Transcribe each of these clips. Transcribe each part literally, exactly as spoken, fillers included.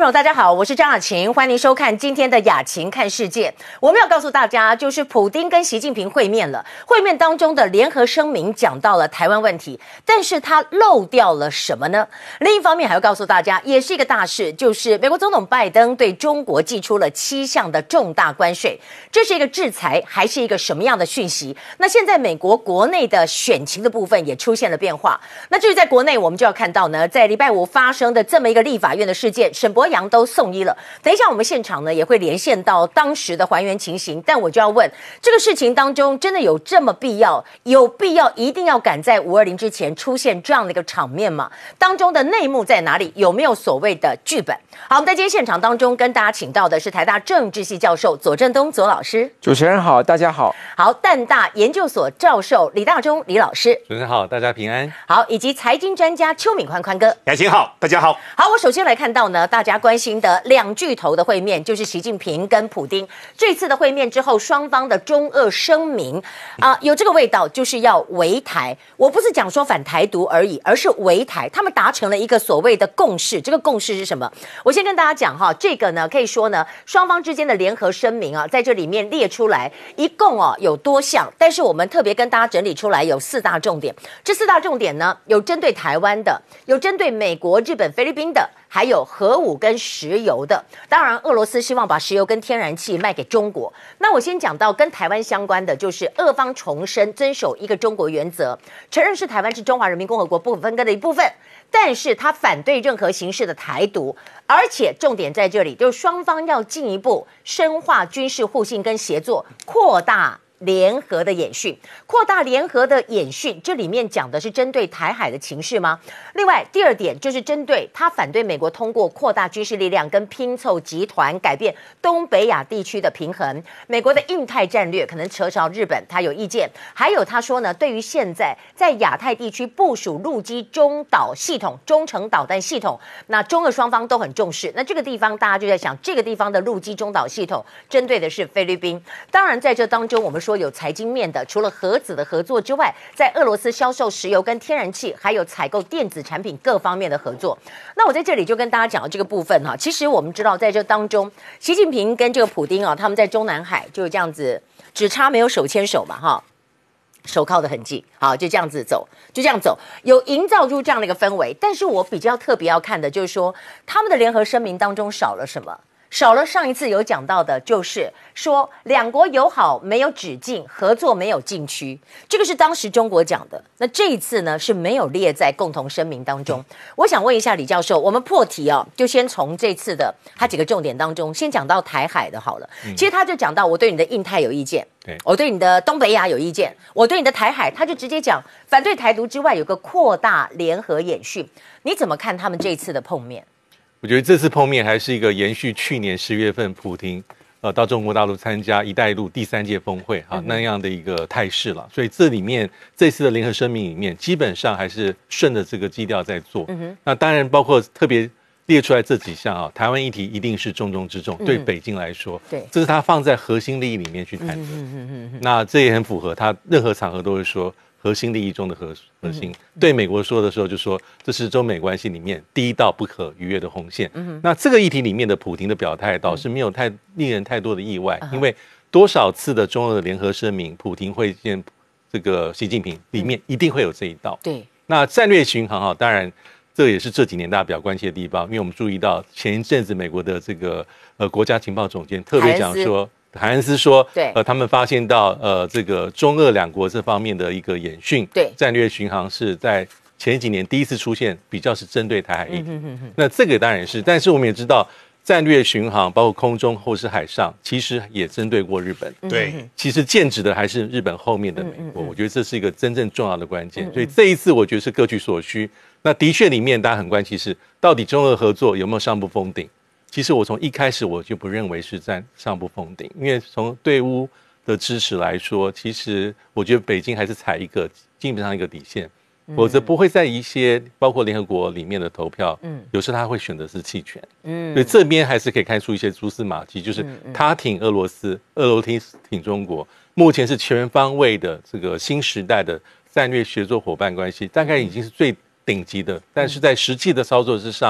友，大家好，我是张雅琴，欢迎收看今天的雅琴看世界。我们要告诉大家，就是普丁跟习近平会面了，会面当中的联合声明讲到了台湾问题，但是他漏掉了什么呢？另一方面还要告诉大家，也是一个大事，就是美国总统拜登对中国祭出了七项的重大关税，这是一个制裁，还是一个什么样的讯息？那现在美国国内的选情的部分也出现了变化。那至于在国内，我们就要看到呢，在礼拜五发生的这么一个立法院的事件，沈伯洋都送医了。等一下我们现场呢也会连线到当时的还原情形，但我就要问，这个事情当中真的有这么必要，有必要一定要赶在五二零之前出现这样的一个场面吗？当中的内幕在哪里？有没有所谓的剧本？好，我们在今天现场当中跟大家请到的是台大政治系教授左正东左老师。 主持人好，大家好。 好，淡大研究所教授李大中李老师。 主持人好，大家平安。 好，以及财经专家邱敏宽宽哥。 雅琴好，大家好。 好，我首先来看到呢，大家关心的两巨头的会面，就是习近平跟普丁。这次的会面之后，双方的中俄声明啊、呃，有这个味道，就是要围台。我不是讲说反台独而已，而是围台。他们达成了一个所谓的共识，这个共识是什么？我先跟大家讲哈，这个呢可以说呢，双方之间的联合声明啊，在这里面列出来，一共哦有多项，但是我们特别跟大家整理出来有四大重点。这四大重点呢，有针对台湾的，有针对美国、日本、菲律宾的，还有核武跟石油的。当然，俄罗斯希望把石油跟天然气卖给中国。那我先讲到跟台湾相关的，就是俄方重申遵守一个中国原则，承认是台湾是中华人民共和国不可分割的一部分，但是他反对任何形式的台独，而且重点在这里，就是双方要进一步深化军事互信跟协作，扩大联合的演训，扩大联合的演训，这里面讲的是针对台海的情势吗？另外，第二点就是针对他反对美国通过扩大军事力量跟拼凑集团改变东北亚地区的平衡。美国的印太战略可能扯上日本，他有意见。还有他说呢，对于现在在亚太地区部署陆基中导系统、中程导弹系统，那中俄双方都很重视。那这个地方大家就在想，这个地方的陆基中导系统针对的是菲律宾。当然，在这当中我们说有财经面的，除了核子的合作之外，在俄罗斯销售石油跟天然气，还有采购电子产品各方面的合作。那我在这里就跟大家讲到这个部分哈，其实我们知道在这当中，习近平跟这个普丁啊，他们在中南海就这样子，只差没有手牵手嘛哈。手铐的痕迹，好，就这样子走，就这样走，有营造出这样的一个氛围。但是我比较特别要看的就是说，他们的联合声明当中少了什么？少了上一次有讲到的，就是说两国友好没有止境，合作没有禁区，这个是当时中国讲的。那这一次呢是没有列在共同声明当中。我想问一下李教授，我们破题哦，就先从这次的他几个重点当中，先讲到台海的好了。其实他就讲到我对你的印太有意见，我对你的东北亚有意见，我对你的台海，他就直接讲反对台独之外，有个扩大联合演训。你怎么看他们这一次的碰面？ 我觉得这次碰面还是一个延续去年十月份普丁呃到中国大陆参加“一带一路”第三届峰会啊、嗯、那样的一个态势了。所以这里面这次的联合声明里面，基本上还是顺着这个基调在做。嗯、那当然包括特别列出来这几项啊，台湾议题一定是重中之重，嗯、对北京来说，对，这是他放在核心利益里面去谈的。嗯嗯嗯嗯、那这也很符合他任何场合都会说。核心利益中的核核心，嗯、对美国说的时候就说，这是中美关系里面第一道不可逾越的红线。嗯、那这个议题里面的普丁的表态倒是没有太令人太多的意外，嗯、因为多少次的中俄的联合声明，普丁会见这个习近平，里面一定会有这一道。对，那战略巡航哈，当然这也是这几年大家比较关心的地方，因为我们注意到前一阵子美国的这个呃国家情报总监特别讲说。海恩斯说，对，呃，他们发现到，呃，这个中俄两国这方面的一个演训，对，战略巡航是在前几年第一次出现，比较是针对台海议题。嗯、哼哼那这个当然是，但是我们也知道，战略巡航包括空中或是海上，其实也针对过日本。对，其实剑指的还是日本后面的美国。嗯、我觉得这是一个真正重要的关键。嗯、所以这一次，我觉得是各取所需。那的确里面大家很关心是，到底中俄合作有没有上不封顶？其实我从一开始我就不认为是在上不封顶，因为从对乌的支持来说，其实我觉得北京还是踩一个基本上一个底线，否则不会在一些包括联合国里面的投票，嗯，有时他会选择是弃权，嗯，所以这边还是可以看出一些蛛丝马迹，就是他挺俄罗斯，俄罗斯挺中国，目前是全方位的这个新时代的战略协作伙伴关系，大概已经是最顶级的，但是在实际的操作之上。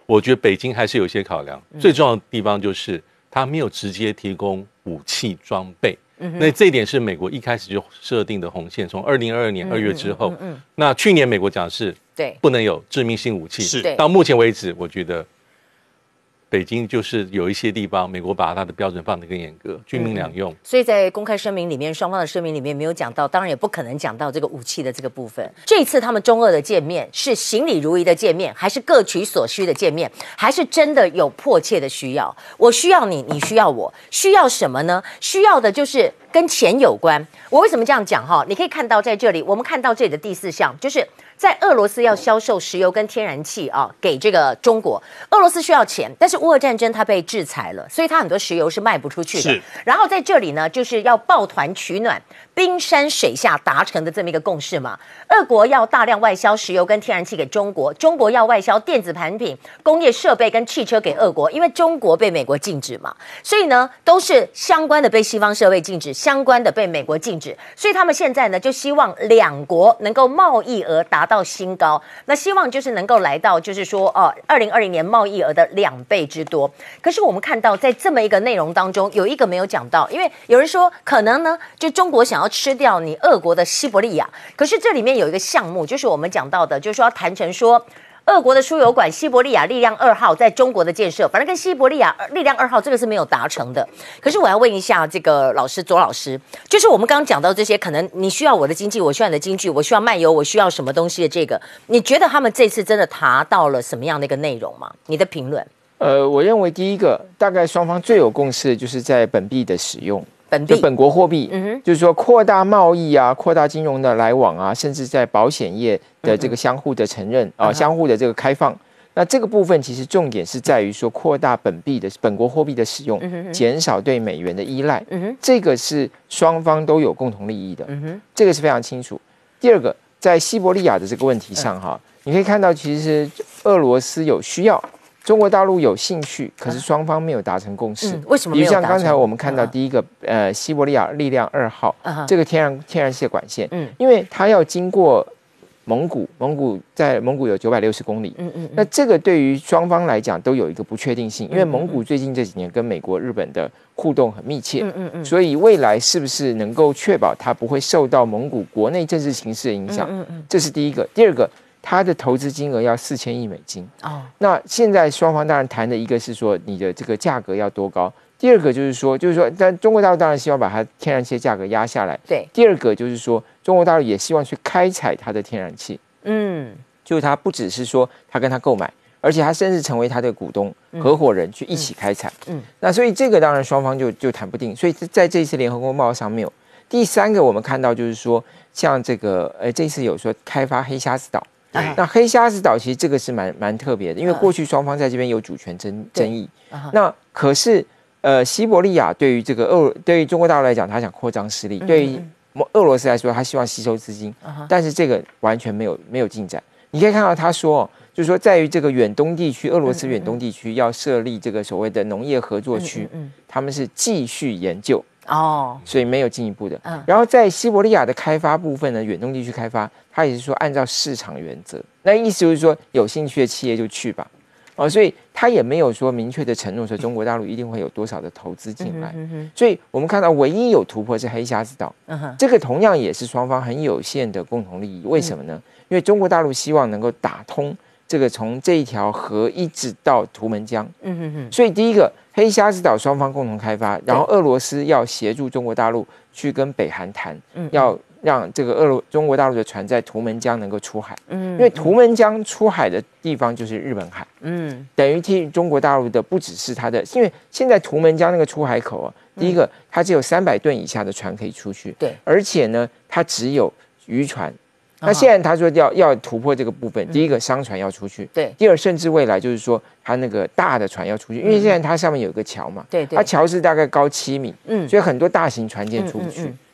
我觉得北京还是有一些考量。嗯、最重要的地方就是它没有直接提供武器装备。嗯、那这一点是美国一开始就设定的红线，从二零二二年二月之后，嗯嗯嗯嗯、那去年美国讲是对不能有致命性武器，是到目前为止，我觉得北京就是有一些地方，美国把它的标准放得更严格，军民两用。嗯、 所以在公开声明里面，双方的声明里面没有讲到，当然也不可能讲到这个武器的这个部分。这一次他们中俄的见面是行礼如仪的见面，还是各取所需的见面，还是真的有迫切的需要？我需要你，你需要我，需要什么呢？需要的就是跟钱有关。我为什么这样讲哈？你可以看到在这里，我们看到这里的第四项就是。在俄罗斯要销售石油跟天然气啊给这个中国，俄罗斯需要钱，但是乌俄战争它被制裁了，所以它很多石油是卖不出去的。然后在这里呢，就是要抱团取暖，冰山水下达成的这么一个共识嘛。俄国要大量外销石油跟天然气给中国，中国要外销电子产品、工业设备跟汽车给俄国，因为中国被美国禁止嘛，所以呢都是相关的被西方社会禁止，相关的被美国禁止，所以他们现在呢就希望两国能够贸易额达到到新高，那希望就是能够来到，就是说，哦，二零二零年贸易额的两倍之多。可是我们看到，在这么一个内容当中，有一个没有讲到，因为有人说可能呢，就中国想要吃掉你俄国的西伯利亚，可是这里面有一个项目，就是我们讲到的，就是说要谈成说。俄国的输油管西伯利亚力量二号在中国的建设，反正跟西伯利亚力量二号这个是没有达成的。可是我要问一下这个老师左老师，就是我们刚刚讲到这些，可能你需要我的经济，我需要你的经济，我需要卖油，我需要什么东西的这个，你觉得他们这次真的达到了什么样的一个内容吗？你的评论？ 呃，我认为第一个，大概双方最有共识的就是在本币的使用。 本币就本国货币，嗯、就是说扩大贸易啊，扩大金融的来往啊，甚至在保险业的这个相互的承认、嗯、啊，相互的这个开放。那这个部分其实重点是在于说扩大本币的本国货币的使用，嗯、减少对美元的依赖。嗯、这个是双方都有共同利益的，嗯、这个是非常清楚。第二个，在西伯利亚的这个问题上哈，嗯、你可以看到其实俄罗斯有需要。中国大陆有兴趣，可是双方没有达成共识。嗯、 为什么没有达成？ 比如像刚才我们看到第一个，呃，西伯利亚力量二号、uh huh. 这个天然天然气管线，嗯，因为它要经过蒙古，蒙古在蒙古有九百六十公里，嗯嗯，那这个对于双方来讲都有一个不确定性，因为蒙古最近这几年跟美国、日本的互动很密切，嗯嗯嗯，所以未来是不是能够确保它不会受到蒙古国内政治形势的影响？嗯嗯嗯，这是第一个。第二个。它的投资金额要四千亿美金哦。那现在双方当然谈的一个是说你的这个价格要多高，第二个就是说，就是说，但中国大陆当然希望把它天然气价格压下来。 对。 第二个就是说，中国大陆也希望去开采它的天然气。嗯。就是它不只是说它跟它购买，而且它甚至成为它的股东、合伙人去一起开采。嗯。嗯那所以这个当然双方就就谈不定。所以在这一次联合公报上面有第三个，我们看到就是说，像这个呃，这次有说开发黑瞎子岛。那黑瞎子岛其实这个是蛮蛮特别的，因为过去双方在这边有主权争争议。那可是呃，西伯利亚对于这个俄对于中国大陆来讲，他想扩张势力；对于俄罗斯来说，他希望吸收资金。但是这个完全没有没有进展。你可以看到他说，就是说在于这个远东地区，俄罗斯远东地区要设立这个所谓的农业合作区，他们是继续研究。哦，所以没有进一步的。嗯，然后在西伯利亚的开发部分呢，远东地区开发，它也是说按照市场原则，那意思就是说有兴趣的企业就去吧。哦，所以他也没有说明确的承诺说中国大陆一定会有多少的投资进来。嗯嗯、所以我们看到唯一有突破是黑瞎子岛，嗯、这个同样也是双方很有限的共同利益。为什么呢？因为中国大陆希望能够打通这个从这一条河一直到图们江。嗯哼哼，所以第一个。黑瞎子岛双方共同开发，然后俄罗斯要协助中国大陆去跟北韩谈，嗯、要让这个俄罗中国大陆的船在图们江能够出海，嗯、因为图们江出海的地方就是日本海，嗯、等于替中国大陆的不只是它的，因为现在图们江那个出海口啊，第一个它只有三百吨以下的船可以出去，对，而且呢，它只有渔船。那现在他说要要突破这个部分，第一个商船要出去，对；第二，甚至未来就是说他那个大的船要出去，因为现在它上面有一个桥嘛，对，它桥是大概高七米，嗯，所以很多大型船舰出不去，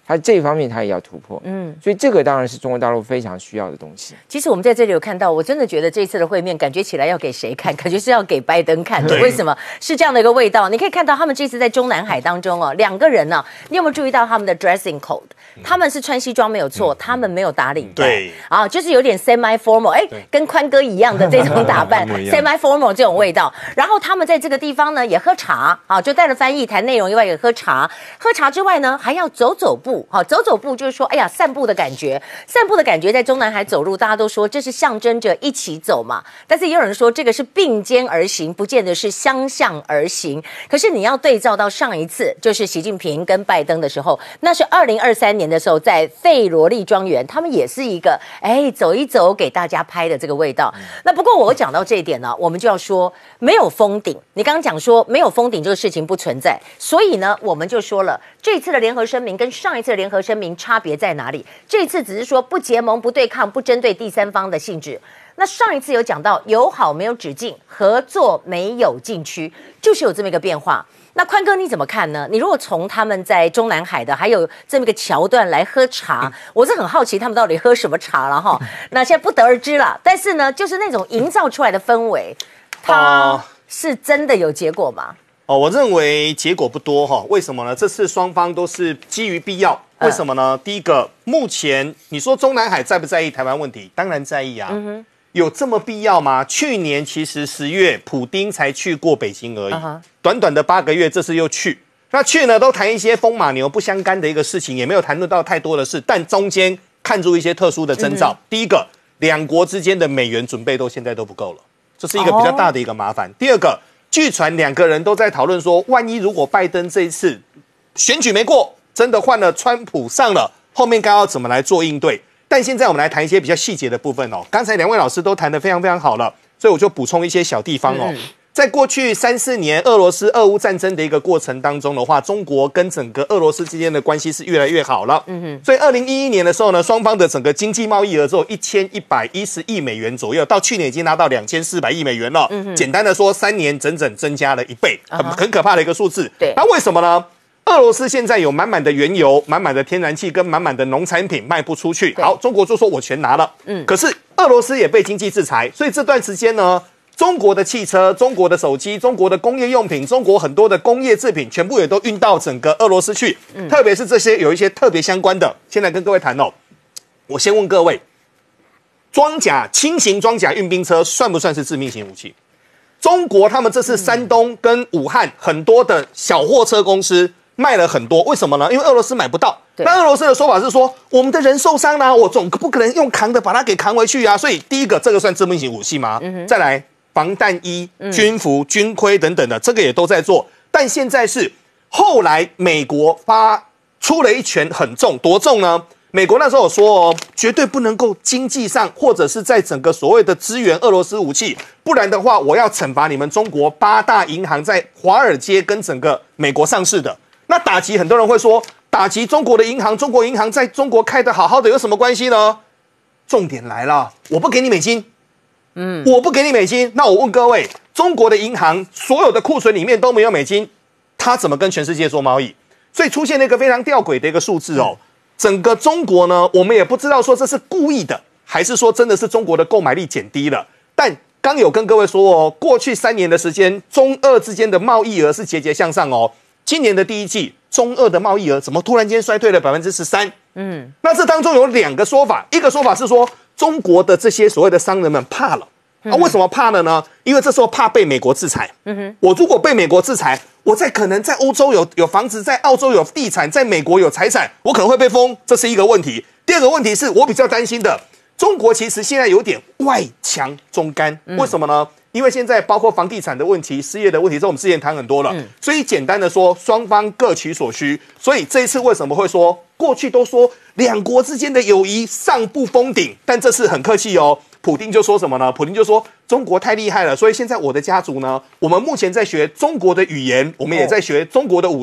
他这一方面他也要突破，嗯，所以这个当然是中国大陆非常需要的东西。 其实我们在这里有看到，我真的觉得这次的会面感觉起来要给谁看？感觉是要给拜登看的。为什么是这样的一个味道？你可以看到他们这次在中南海当中哦，两个人呢、啊，你有没有注意到他们的 dressing code？他们是穿西装没有错，他们没有打领带， 对啊，就是有点 semi formal， 哎，跟宽哥一样的这种打扮，semi formal 这种味道。然后他们在这个地方呢也喝茶，啊，就带了翻译谈内容以外也喝茶，喝茶之外呢还要走走步，好，走走步就是说，哎呀，散步的感觉，散步的感觉在中南海走路，大家都说这是象征着一起走嘛，但是也有人说这个是并肩而行，不见得是相向而行。可是你要对照到上一次，就是习近平跟拜登的时候，那是二零二三年的时候，在费罗利庄园，他们也是一个哎走一走给大家拍的这个味道。嗯、那不过我讲到这一点呢，我们就要说没有封顶。你刚刚讲说没有封顶这个事情不存在，所以呢，我们就说了，这次的联合声明跟上一次的联合声明差别在哪里？这次只是说不结盟、不对抗、不针对第三方的性质。那上一次有讲到友好没有止境，合作没有禁区，就是有这么一个变化。那宽哥你怎么看呢？你如果从他们在中南海的还有这么一个桥段来喝茶，我是很好奇他们到底喝什么茶了哈。那现在不得而知了，但是呢，就是那种营造出来的氛围，它是真的有结果吗？ 哦，我认为结果不多哈。为什么呢？这次双方都是基于必要。为什么呢？嗯、第一个，目前你说中南海在不在意台湾问题？当然在意啊。嗯哼，有这么必要吗？去年其实十月，普丁才去过北京而已， uh-huh. 短短的八个月，这次又去。那去呢，都谈一些风马牛不相干的一个事情，也没有谈论到太多的事，但中间看出一些特殊的征兆。嗯、第一个，两国之间的美元准备都现在都不够了，这是一个比较大的一个麻烦。Oh. 第二个，据传两个人都在讨论说，万一如果拜登这一次选举没过，真的换了川普上了，后面该要怎么来做应对？但现在我们来谈一些比较细节的部分哦。刚才两位老师都谈得非常非常好了，所以我就补充一些小地方哦。嗯、在过去三四年俄罗斯俄乌战争的一个过程当中的话，中国跟整个俄罗斯之间的关系是越来越好了。嗯哼。所以二零一一年的时候呢，双方的整个经济贸易额只有一千一百一十亿美元左右，到去年已经拿到两千四百亿美元了。嗯哼。简单的说，三年整整增加了一倍，很很可怕的一个数字。 对。 那为什么呢？俄罗斯现在有满满的原油、满满的天然气跟满满的农产品卖不出去，好，中国就说我全拿了。嗯，可是俄罗斯也被经济制裁，所以这段时间呢，中国的汽车、中国的手机、中国的工业用品、中国很多的工业制品，全部也都运到整个俄罗斯去。嗯，特别是这些有一些特别相关的，现在跟各位谈哦。我先问各位，装甲轻型装甲运兵车算不算是致命型武器？中国他们这次山东跟武汉很多的小货车公司卖了很多，为什么呢？因为俄罗斯买不到。那俄罗斯的说法是说，我们的人受伤了，我总不可能用扛的把它给扛回去啊。所以第一个，这个算致命型武器吗？嗯、再来，防弹衣、军服、军盔等等的，这个也都在做。但现在是后来美国发出了一拳很重，多重呢？美国那时候有说哦，绝对不能够经济上或者是在整个所谓的支援俄罗斯武器，不然的话，我要惩罚你们中国八大银行在华尔街跟整个美国上市的。那打击很多人会说，打击中国的银行，中国银行在中国开得好好的有什么关系呢？重点来了，我不给你美金，嗯，我不给你美金，那我问各位，中国的银行所有的库存里面都没有美金，它怎么跟全世界做贸易？所以出现了一个非常吊诡的一个数字哦。整个中国呢，我们也不知道说这是故意的，还是说真的是中国的购买力减低了。但刚有跟各位说哦，过去三年的时间，中俄之间的贸易额是节节向上哦。今年的第一季，中俄的贸易额怎么突然间衰退了百分之十三？嗯，那这当中有两个说法，一个说法是说中国的这些所谓的商人们怕了。啊，为什么怕了呢？因为这时候怕被美国制裁。嗯哼，我如果被美国制裁，我在可能在欧洲有有房子，在澳洲有地产，在美国有财产，我可能会被封，这是一个问题。第二个问题是我比较担心的，中国其实现在有点外强中干，为什么呢？因为现在包括房地产的问题、失业的问题，这我们之前谈很多了。嗯、所以简单的说，双方各取所需。所以这一次为什么会说，过去都说两国之间的友谊尚不封顶，但这次很客气哦。普丁就说什么呢？普丁就说中国太厉害了，所以现在我的家族呢，我们目前在学中国的语言，我们也在学中国的武术，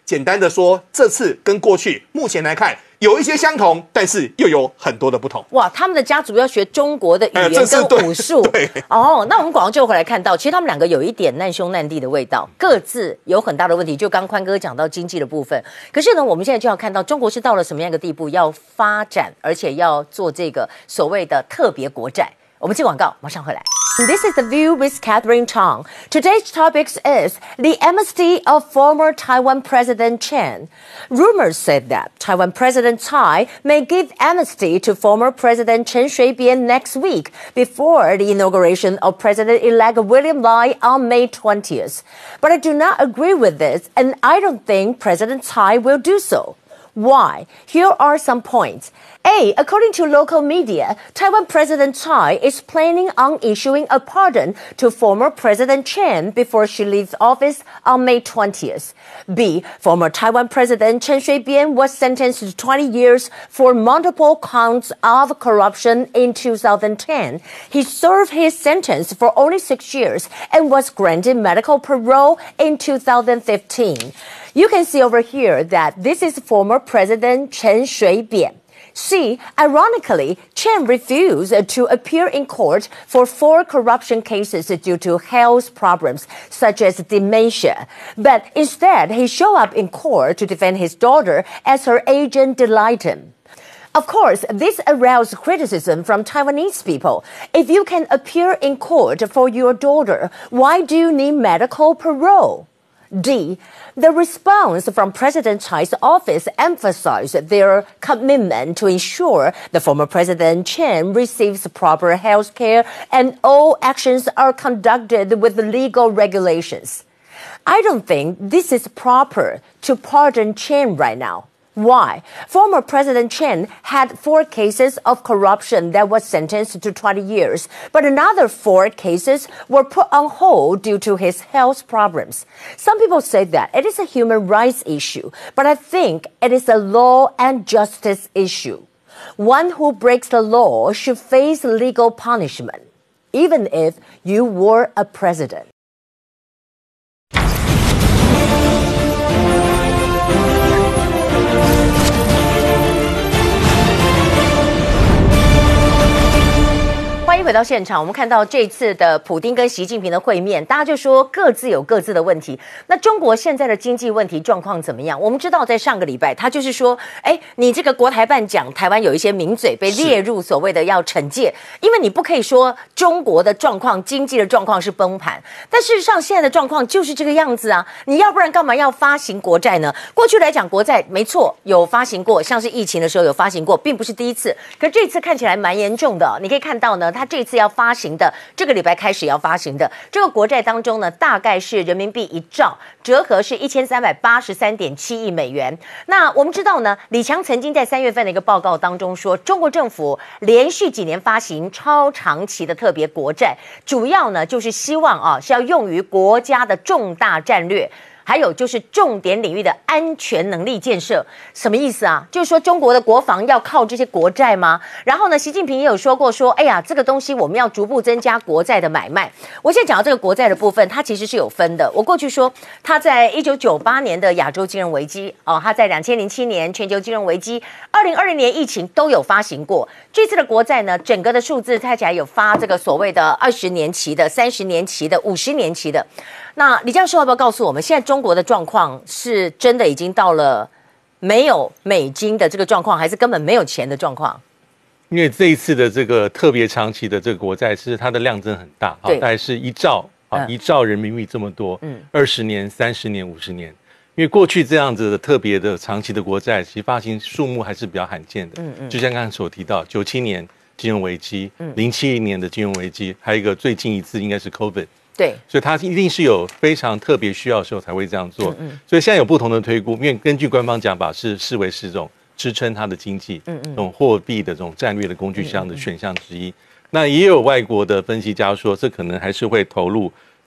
简单的说，这次跟过去目前来看有一些相同，但是又有很多的不同。 哇，他们的家族要学中国的语言跟武术。 对， 哦，那我们广告就回来看到，其实他们两个有一点难兄难弟的味道，各自有很大的问题。就刚宽哥讲到经济的部分，可是呢，我们现在就要看到中国是到了什么样的地步，要发展，而且要做这个所谓的特别国债。我们接广告，马上回来。This is The View with Catherine Chang. Today's topic is the amnesty of former Taiwan President Chen. Rumors said that Taiwan President Tsai may give amnesty to former President Chen Shui-bian next week before the inauguration of President-elect William Lai on May twentieth. But I do not agree with this, and I don't think President Tsai will do so. Why? Here are some points. A. According to local media, Taiwan President Tsai is planning on issuing a pardon to former President Chen before she leaves office on May twentieth. B. Former Taiwan President Chen Shui-bian was sentenced to twenty years for multiple counts of corruption in two thousand ten. He served his sentence for only six years and was granted medical parole in two thousand fifteen. You can see over here that this is former President Chen Shui-bian. C. Ironically, Chen refused to appear in court for four corruption cases due to health problems, such as dementia. But instead, he showed up in court to defend his daughter as her agent denied him. Of course, this aroused criticism from Taiwanese people. If you can appear in court for your daughter, why do you need medical parole? D. The response from President Tsai's office emphasized their commitment to ensure the former President Chen receives proper health care and all actions are conducted with legal regulations. I don't think this is proper to pardon Chen right now. Why? Former President Chen had four cases of corruption that was sentenced to twenty years, but another four cases were put on hold due to his health problems. Some people say that it is a human rights issue, but I think it is a law and justice issue. One who breaks the law should face legal punishment, even if you were a president. 欢迎回到现场。我们看到这次的普丁跟习近平的会面，大家就说各自有各自的问题。那中国现在的经济问题状况怎么样？我们知道，在上个礼拜，他就是说，哎，你这个国台办讲台湾有一些名嘴被列入所谓的要惩戒，因为你不可以说中国的状况、经济的状况是崩盘，但事实上现在的状况就是这个样子啊！你要不然干嘛要发行国债呢？过去来讲，国债没错有发行过，像是疫情的时候有发行过，并不是第一次。可这次看起来蛮严重的，你可以看到呢，它这次要发行的，这个礼拜开始要发行的这个国债当中呢，大概是人民币一兆，折合是一千三百八十三点七亿美元。那我们知道呢，李强曾经在三月份的一个报告当中说，中国政府连续几年发行超长期的特别国债，主要呢就是希望啊是要用于国家的重大战略。还有就是重点领域的安全能力建设，什么意思啊？就是说中国的国防要靠这些国债吗？然后呢，习近平也有说过说，哎呀，这个东西我们要逐步增加国债的买卖。我现在讲到这个国债的部分，它其实是有分的。我过去说，它在一九九八年的亚洲金融危机，哦，它在两千零七年全球金融危机，二零二零年疫情都有发行过。这次的国债呢，整个的数字看起来有发这个所谓的二十年期的、三十年期的、五十年期的。那李教授要不要告诉我们，现在中国的状况是真的已经到了没有美金的这个状况，还是根本没有钱的状况？ 因为这一次的这个特别长期的这个国债，是它的量真的很大，大概是一兆啊，一兆人民币这么多，嗯，二十年、三十年、五十年。因为过去这样子的特别的长期的国债，其实发行数目还是比较罕见的，嗯嗯，就像刚刚所提到，九七年金融危机，零七年的金融危机，还有一个最近一次应该是 COVID。对，所以它一定是有非常特别需要的时候才会这样做。嗯嗯，所以现在有不同的推估，因为根据官方讲法是视为是这种支撑它的经济，嗯嗯，这种货币的这种战略的工具箱的选项之一。嗯嗯，那也有外国的分析家说，这可能还是会投入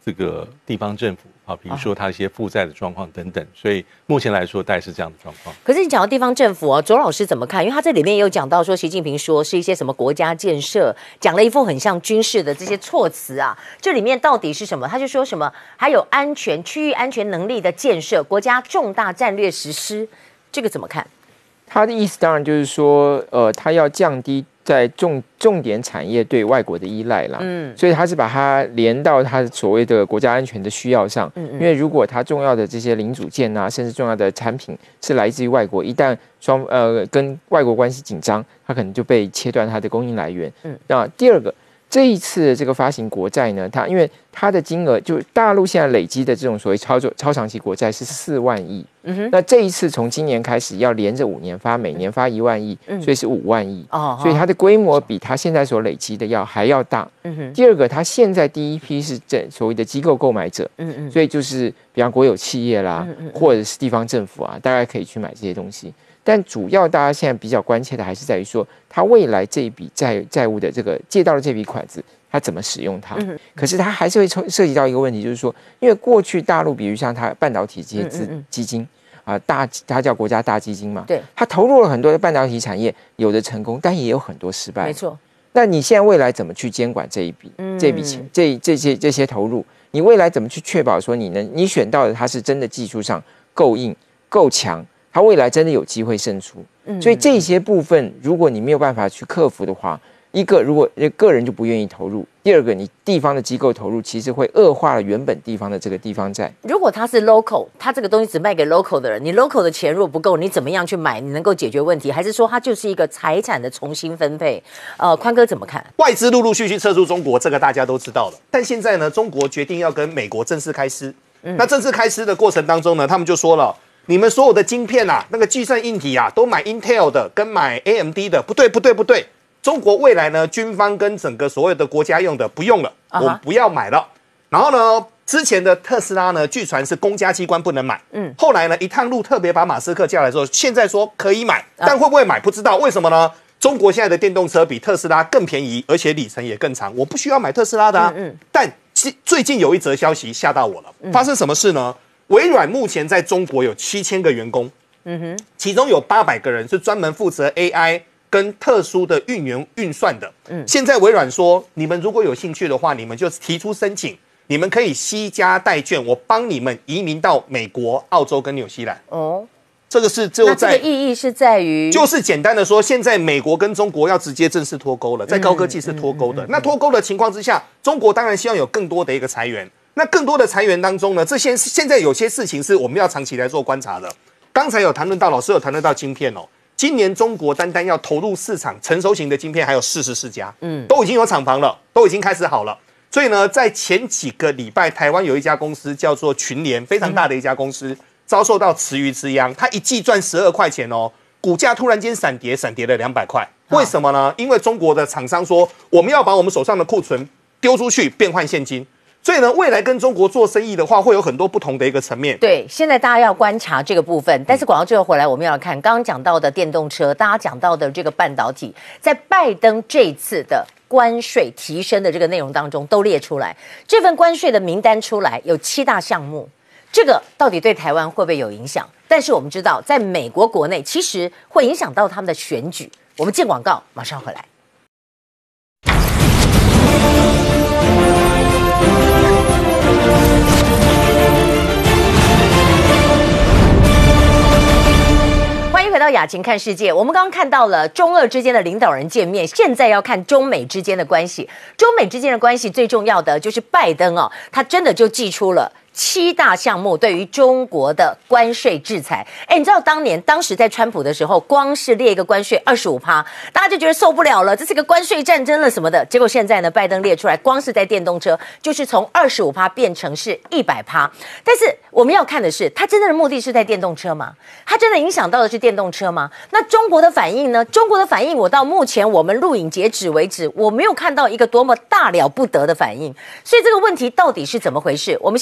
这个地方政府啊，比如说它一些负债的状况等等，所以目前来说大概是这样的状况。 可是你讲到地方政府哦，左老师怎么看？因为他这里面也有讲到说，习近平说是一些什么国家建设，讲了一副很像军事的这些措辞啊，这里面到底是什么？他就说什么还有安全区域安全能力的建设，国家重大战略实施，这个怎么看？ 他的意思当然就是说，呃，他要降低在重重点产业对外国的依赖啦，嗯，所以他是把它连到他所谓的国家安全的需要上，嗯嗯，因为如果他重要的这些零组件啊，甚至重要的产品是来自于外国，一旦双呃跟外国关系紧张，他可能就被切断它的供应来源，嗯，那第二个。这一次的这个发行国债呢，它因为它的金额，就大陆现在累积的这种所谓超超长期国债是四万亿，嗯哼，那这一次从今年开始要连着五年发，每年发一万亿，嗯、所以是五万亿，哦，所以它的规模比它现在所累积的要还要大。嗯哼，第二个，它现在第一批是这所谓的机构购买者，嗯嗯，所以就是比方国有企业啦，嗯嗯或者是地方政府啊，大概可以去买这些东西。但主要大家现在比较关切的还是在于说，他未来这一笔债债务的这个借到的这笔款子，他怎么使用它？嗯、可是他还是会涉及到一个问题，就是说，因为过去大陆，比如像它半导体这些资嗯嗯基金啊、呃，大它叫国家大基金嘛， 对， 它投入了很多的半导体产业，有的成功，但也有很多失败。 没错。 那你现在未来怎么去监管这一笔、嗯、这笔钱、这这些这些投入？你未来怎么去确保说你能你选到的它是真的技术上够硬够强？它未来真的有机会胜出，所以这些部分，如果你没有办法去克服的话，一个如果个人就不愿意投入，第二个你地方的机构投入，其实会恶化了原本地方的这个地方债。 如果它是 local， 它这个东西只卖给 local 的人，你 local 的钱如果不够，你怎么样去买？你能够解决问题，还是说它就是一个财产的重新分配？呃，宽哥怎么看？ 外资陆陆续续撤出中国，这个大家都知道了。但现在呢，中国决定要跟美国正式开撕。嗯、那正式开撕的过程当中呢，他们就说了。你们所有的晶片啊，那个计算硬体啊，都买 Intel 的，跟买 A M D 的，不对，不对，不对。中国未来呢，军方跟整个所有的国家用的不用了， uh-huh. 我不要买了。然后呢，之前的特斯拉呢，据传是公家机关不能买，嗯，后来呢，一趟路特别把马斯克叫来之后，现在说可以买，但会不会买不知道，为什么呢？中国现在的电动车比特斯拉更便宜，而且里程也更长，我不需要买特斯拉的啊。嗯嗯但最近有一则消息吓到我了，发生什么事呢？微软目前在中国有七千个员工，嗯哼，其中有八百个人是专门负责 A I 跟特殊的运源运算的。嗯，现在微软说，你们如果有兴趣的话，你们就提出申请，你们可以惜家带眷，我帮你们移民到美国、澳洲跟纽西兰。哦，这个是只有在那这个意义是在于， 就是简单的说，现在美国跟中国要直接正式脱钩了，在高科技是脱钩的。嗯嗯嗯嗯、那脱钩的情况之下，中国当然希望有更多的一个裁员。那更多的裁员当中呢，这些现在有些事情是我们要长期来做观察的。刚才有谈论到，老师有谈论到晶片哦。今年中国单单要投入市场成熟型的晶片还有四十四家，嗯，都已经有厂房了，都已经开始好了。所以呢，在前几个礼拜，台湾有一家公司叫做群联，非常大的一家公司，遭受到池鱼之殃，它一季赚十二块钱哦，股价突然间闪跌，闪跌了两百块。为什么呢？因为中国的厂商说，我们要把我们手上的库存丢出去，变换现金。所以呢，未来跟中国做生意的话，会有很多不同的一个层面。 对，现在大家要观察这个部分。但是广告最后回来，我们要看刚刚讲到的电动车，大家讲到的这个半导体，在拜登这次的关税提升的这个内容当中都列出来。这份关税的名单出来有七大项目，这个到底对台湾会不会有影响？但是我们知道，在美国国内其实会影响到他们的选举。我们见广告，马上回来。欢迎回到雅琴看世界。我们刚刚看到了中俄之间的领导人见面，现在要看中美之间的关系。中美之间的关系最重要的就是拜登哦，他真的就祭出了七大项目对于中国的关税制裁。哎，你知道当年当时在川普的时候，光是列一个关税 百分之二十五， 大家就觉得受不了了，这是个关税战争了什么的。结果现在呢，拜登列出来，光是在电动车就是从 百分之二十五 变成是一百趴。但是我们要看的是，它真正的目的是在电动车吗？它真的影响到的是电动车吗？那中国的反应呢？中国的反应，我到目前我们录影截止为止，我没有看到一个多么大了不得的反应。所以这个问题到底是怎么回事？我们先看哈。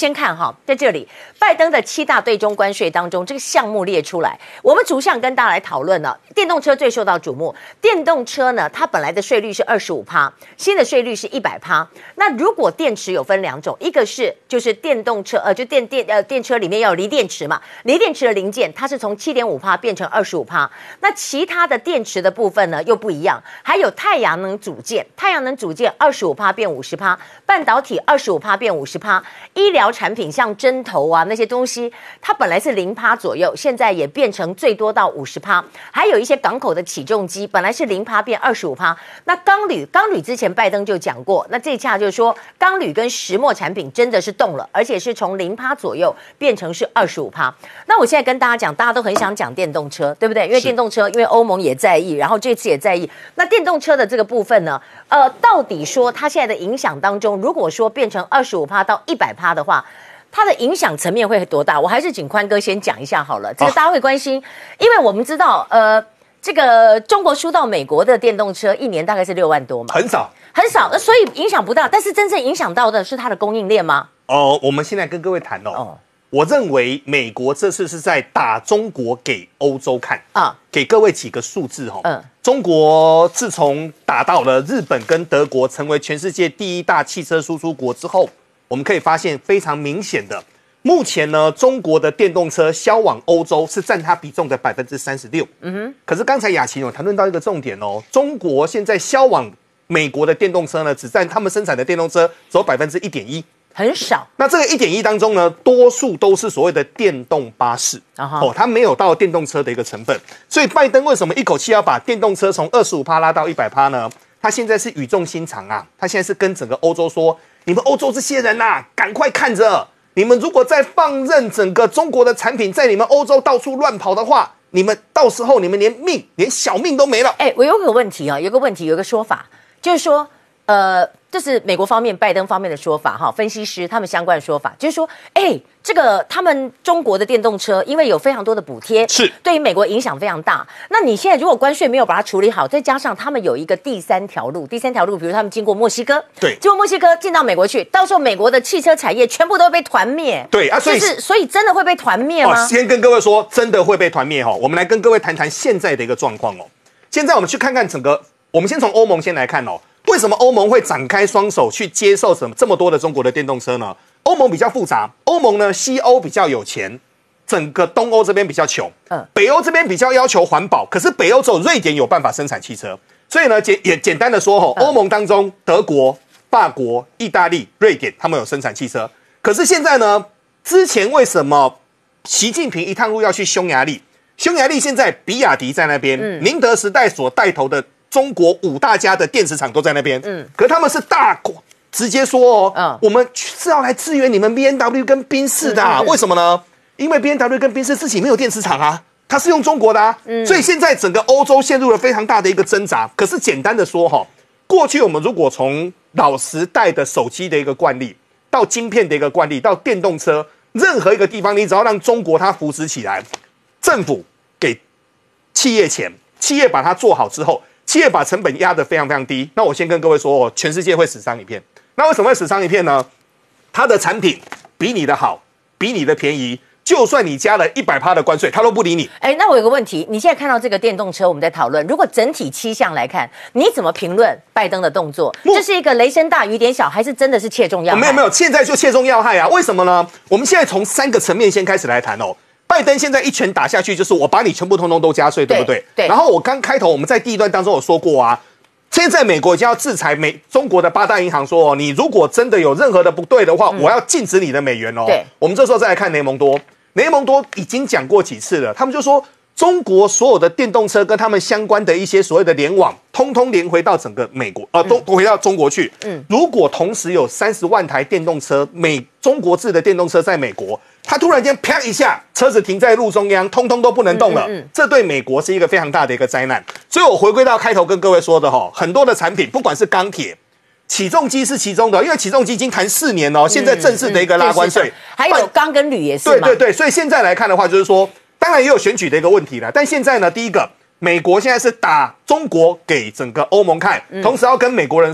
哈，在这里，拜登的七大对中关税当中，这个项目列出来，我们逐项跟大家来讨论了。电动车最受到瞩目，电动车呢，它本来的税率是二十五趴，新的税率是一百趴。那如果电池有分两种，一个是就是电动车，呃，就电电呃电车里面要有锂电池嘛，锂电池的零件它是从七点五趴变成二十五趴。那其他的电池的部分呢又不一样，还有太阳能组件，太阳能组件二十五趴变五十趴，半导体二十五趴变五十趴，医疗产品像针头啊那些东西，它本来是零趴左右，现在也变成最多到五十趴。还有一些港口的起重机，本来是零趴变二十五趴。那钢铝，钢铝之前拜登就讲过，那这一下就是说钢铝跟石墨产品真的是动了，而且是从零趴左右变成是二十五趴。那我现在跟大家讲，大家都很想讲电动车，对不对？因为电动车，因为欧盟也在意，然后这次也在意。那电动车的这个部分呢，呃，到底说它现在的影响当中，如果说变成二十五趴到一百趴的话，它的影响层面会多大？我还是请宽哥先讲一下好了，这个大家会关心，因为我们知道，呃，这个中国输到美国的电动车一年大概是六万多嘛， 很少， 很少，所以影响不大。但是真正影响到的是它的供应链吗？ 哦，我们现在跟各位谈哦。哦我认为美国这次是在打中国给欧洲看啊，给各位几个数字哈、哦。嗯，中国自从打到了日本跟德国，成为全世界第一大汽车输出国之后，我们可以发现非常明显的，目前呢，中国的电动车销往欧洲是占它比重的百分之三十六。嗯哼，可是刚才雅琪有谈论到一个重点哦，中国现在销往美国的电动车呢，只占他们生产的电动车只有百分之一点一。 很少。 那这个一点一当中呢，多数都是所谓的电动巴士、uh-huh. 哦，它没有到电动车的一个成分。所以拜登为什么一口气要把电动车从二十五趴拉到一百趴呢？他现在是语重心长啊，他现在是跟整个欧洲说：你们欧洲这些人呐、啊，赶快看着，你们如果再放任整个中国的产品在你们欧洲到处乱跑的话，你们到时候你们连命连小命都没了。 哎、欸，我有个问题啊，有个问题，有个说法，就是说，呃。这是美国方面、拜登方面的说法哈，分析师他们相关的说法就是说，哎，这个他们中国的电动车因为有非常多的补贴， 是对于美国影响非常大。那你现在如果关税没有把它处理好，再加上他们有一个第三条路，第三条路，比如他们经过墨西哥， 对， 经过墨西哥进到美国去，到时候美国的汽车产业全部都会被团灭， 对啊，所以就是所以真的会被团灭吗？ 哦，先跟各位说，真的会被团灭哈。我们来跟各位谈谈现在的一个状况哦。现在我们去看看整个，我们先从欧盟先来看哦。为什么欧盟会展开双手去接受什么这么多的中国的电动车呢？欧盟比较复杂，欧盟呢西欧比较有钱，整个东欧这边比较穷，嗯，北欧这边比较要求环保，可是北欧只有瑞典有办法生产汽车，所以呢简也简单的说吼，欧盟当中德国、法国、意大利、瑞典他们有生产汽车，可是现在呢，之前为什么习近平一趟路要去匈牙利？匈牙利现在比亚迪在那边，嗯，宁德时代所带头的。中国五大家的电池厂都在那边，嗯，可是他们是大直接说哦，嗯，我们是要来支援你们 B M W 跟宾士的、啊嗯，为什么呢？因为 B M W 跟宾士自己没有电池厂啊，它是用中国的啊，嗯，所以现在整个欧洲陷入了非常大的一个挣扎。可是简单的说哈，过去我们如果从老时代的手机的一个惯例，到晶片的一个惯例，到电动车，任何一个地方，你只要让中国它扶持起来，政府给企业钱，企业把它做好之后。企业把成本压得非常非常低，那我先跟各位说哦，全世界会死伤一片。那为什么会死伤一片呢？它的产品比你的好，比你的便宜，就算你加了一百趴的关税，它都不理你。 哎，那我有个问题，你现在看到这个电动车，我们在讨论，如果整体七项来看，你怎么评论拜登的动作？这是一个雷声大雨点小，还是真的是切中要害？ 没有没有，现在就切中要害啊！为什么呢？我们现在从三个层面先开始来谈哦。拜登现在一拳打下去，就是我把你全部通通都加税，对不对？ 对。 然后我刚开头我们在第一段当中有说过啊，现在美国已经要制裁美中国的八大银行说，哦，你如果真的有任何的不对的话，嗯、我要禁止你的美元哦。 对。 我们这时候再来看雷蒙多，雷蒙多已经讲过几次了，他们就说中国所有的电动车跟他们相关的一些所谓的联网，通通连回到整个美国，呃，都回到中国去。嗯。如果同时有三十万台电动车，美中国制的电动车在美国。他突然间啪一下，车子停在路中央，通通都不能动了。嗯嗯嗯，这对美国是一个非常大的一个灾难。所以我回归到开头跟各位说的哈，很多的产品，不管是钢铁、起重机是其中的，因为起重机已经谈四年了，现在正式的一个拉关税， 嗯嗯、还有钢跟铝也是。 对对对，所以现在来看的话，就是说，当然也有选举的一个问题了。但现在呢，第一个，美国现在是打中国给整个欧盟看，同时要跟美国人说。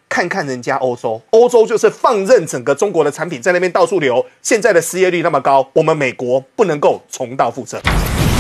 看看人家欧洲，欧洲就是放任整个中国的产品在那边到处流，现在的失业率那么高，我们美国不能够重蹈覆辙。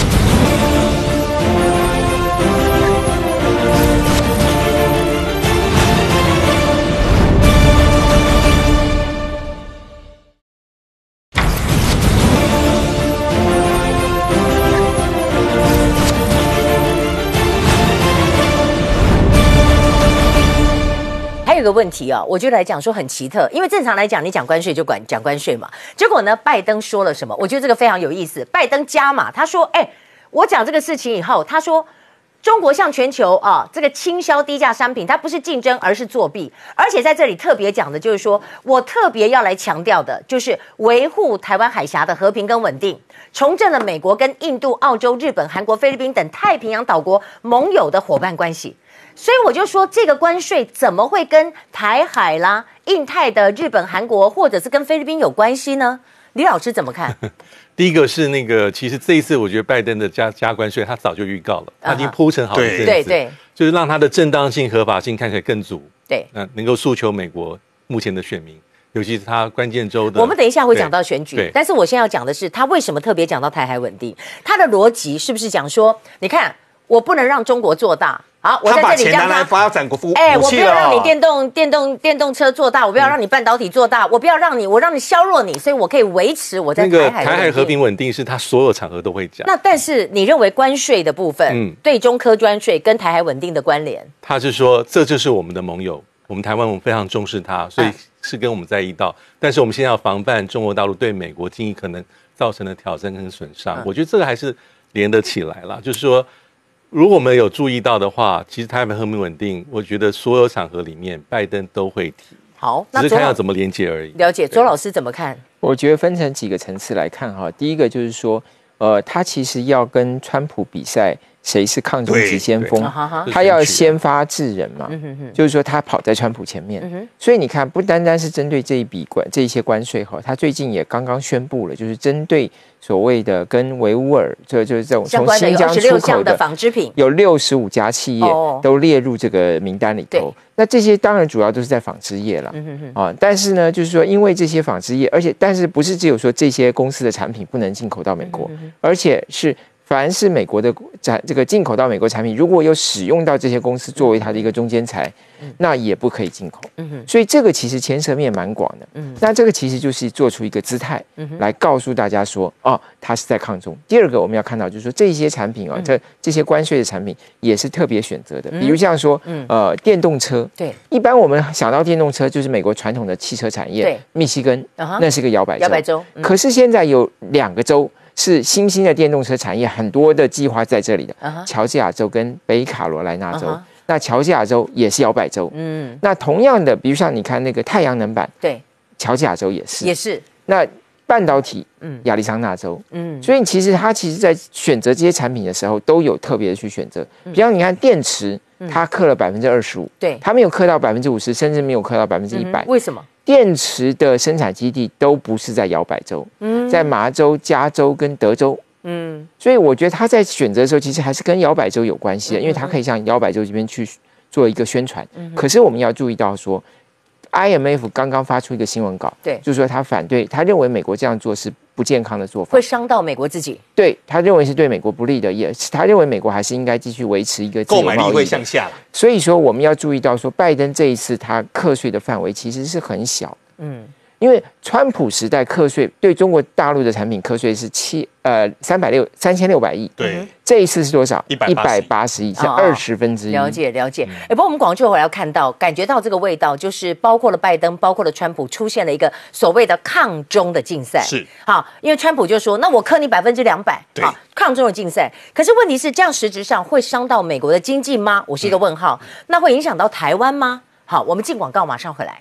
还有个问题啊，我就来讲说很奇特，因为正常来讲，你讲关税就管讲关税嘛。结果呢，拜登说了什么？我觉得这个非常有意思。拜登加码，他说：“哎，我讲这个事情以后，他说中国向全球啊这个倾销低价商品，它不是竞争，而是作弊。而且在这里特别讲的就是说，我特别要来强调的就是维护台湾海峡的和平跟稳定，重振了美国跟印度、澳洲、日本、韩国、菲律宾等太平洋岛国盟友的伙伴关系。”所以我就说，这个关税怎么会跟台海啦、印太的日本、韩国，或者是跟菲律宾有关系呢？李老师怎么看？ 第一个是那个，其实这一次我觉得拜登的加加关税，他早就预告了，他已经铺陈好一阵子， 对对， 就是让他的正当性、合法性看起来更足， 对， 那能够诉求美国目前的选民，尤其是他关键州的。 我们等一下会讲到选举，但是我现在要讲的是，他为什么特别讲到台海稳定？他的逻辑是不是讲说，你看我不能让中国做大？好，我在这里他把钱拿来发展国服武器了。 哎，我不要让你电动电动电动车做大，我不要让你半导体做大，嗯、我不要让你，我让你削弱你，所以我可以维持我在台海那个台海和平稳定是他所有场合都会讲。 那但是你认为关税的部分，嗯，对中科专税跟台海稳定的关联？ 他是说这就是我们的盟友，我们台湾我们非常重视他，所以是跟我们在一道。嗯、但是我们现在要防范中国大陆对美国经济可能造成的挑战跟损伤，嗯、我觉得这个还是连得起来了，就是说。如果我们有注意到的话，其实台海和平稳定，我觉得所有场合里面，拜登都会提。 好， 那只是看要怎么连接而已。 了解，周老师怎么看？ 我觉得分成几个层次来看哈。第一个就是说，呃，他其实要跟川普比赛谁是抗中急先锋，他要先发制人嘛，就是说他跑在川普前面。嗯、所以你看，不单单是针对这一笔关这一些关税哈，他最近也刚刚宣布了，就是针对。所谓的跟维吾尔，这就是这种从新疆出口的纺织品， 有六十五家企业都列入这个名单里头。那这些当然主要都是在纺织业了、嗯、啊。但是呢，就是说，因为这些纺织业，而且但是不是只有说这些公司的产品不能进口到美国，嗯、而且是凡是美国的产这个进口到美国产品，如果有使用到这些公司作为它的一个中间材。那也不可以进口，嗯、所以这个其实牵涉面蛮广的。嗯、那这个其实就是做出一个姿态，嗯、来告诉大家说，哦，它是在抗中。第二个我们要看到就是说这些产品啊、哦，这、嗯、这些关税的产品也是特别选择的，嗯、比如像说，嗯、呃，电动车，对，一般我们想到电动车就是美国传统的汽车产业，对，密西根，uh-huh, 那是个摇摆州，摇摆州。嗯、可是现在有两个州是新兴的电动车产业，很多的计划在这里的， uh-huh, 乔治亚州跟北卡罗来纳州。Uh-huh, 那乔治亚州也是摇摆州，嗯，那同样的，比如像你看那个太阳能板，对，乔治亚州也是， 也是。 那半导体，嗯，亚利桑那州，嗯，所以其实它其实在选择这些产品的时候，都有特别的去选择。比方你看电池，它克了百分之二十五，对，它没有克到百分之五十，甚至没有克到百分之一百。 为什么？ 电池的生产基地都不是在摇摆州，嗯，在麻州、加州跟德州。嗯，所以我觉得他在选择的时候，其实还是跟摇摆州有关系的，因为他可以向摇摆州这边去做一个宣传。嗯、可是我们要注意到说 ，I M F 刚刚发出一个新闻稿，对，就是说他反对，他认为美国这样做是不健康的做法， 会伤到美国自己。 对，他认为是对美国不利的，也是他认为美国还是应该继续维持一个自由贸易的，购买力会向下。所以说，我们要注意到说，拜登这一次他课税的范围其实是很小。嗯。因为川普时代课税对中国大陆的产品课税是七呃三百六三千六百亿，对，这一次是多少？一百八十亿，是二十分之一。 了解了解。哎、嗯，不过我们广州回来要看到，感觉到这个味道，就是包括了拜登，包括了川普，出现了一个所谓的抗中的竞赛。是，好，因为川普就说，那我课你百分之两百，好，抗中的竞赛。可是问题是，这样实质上会伤到美国的经济吗？我是一个问号。嗯、那会影响到台湾吗？好，我们进广告，马上回来。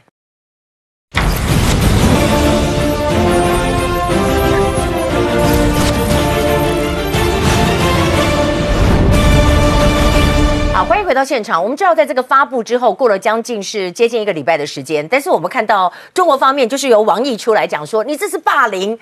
好，欢迎回到现场。我们知道，在这个发布之后，过了将近是接近一个礼拜的时间，但是我们看到中国方面就是由王毅出来讲说，你这是霸凌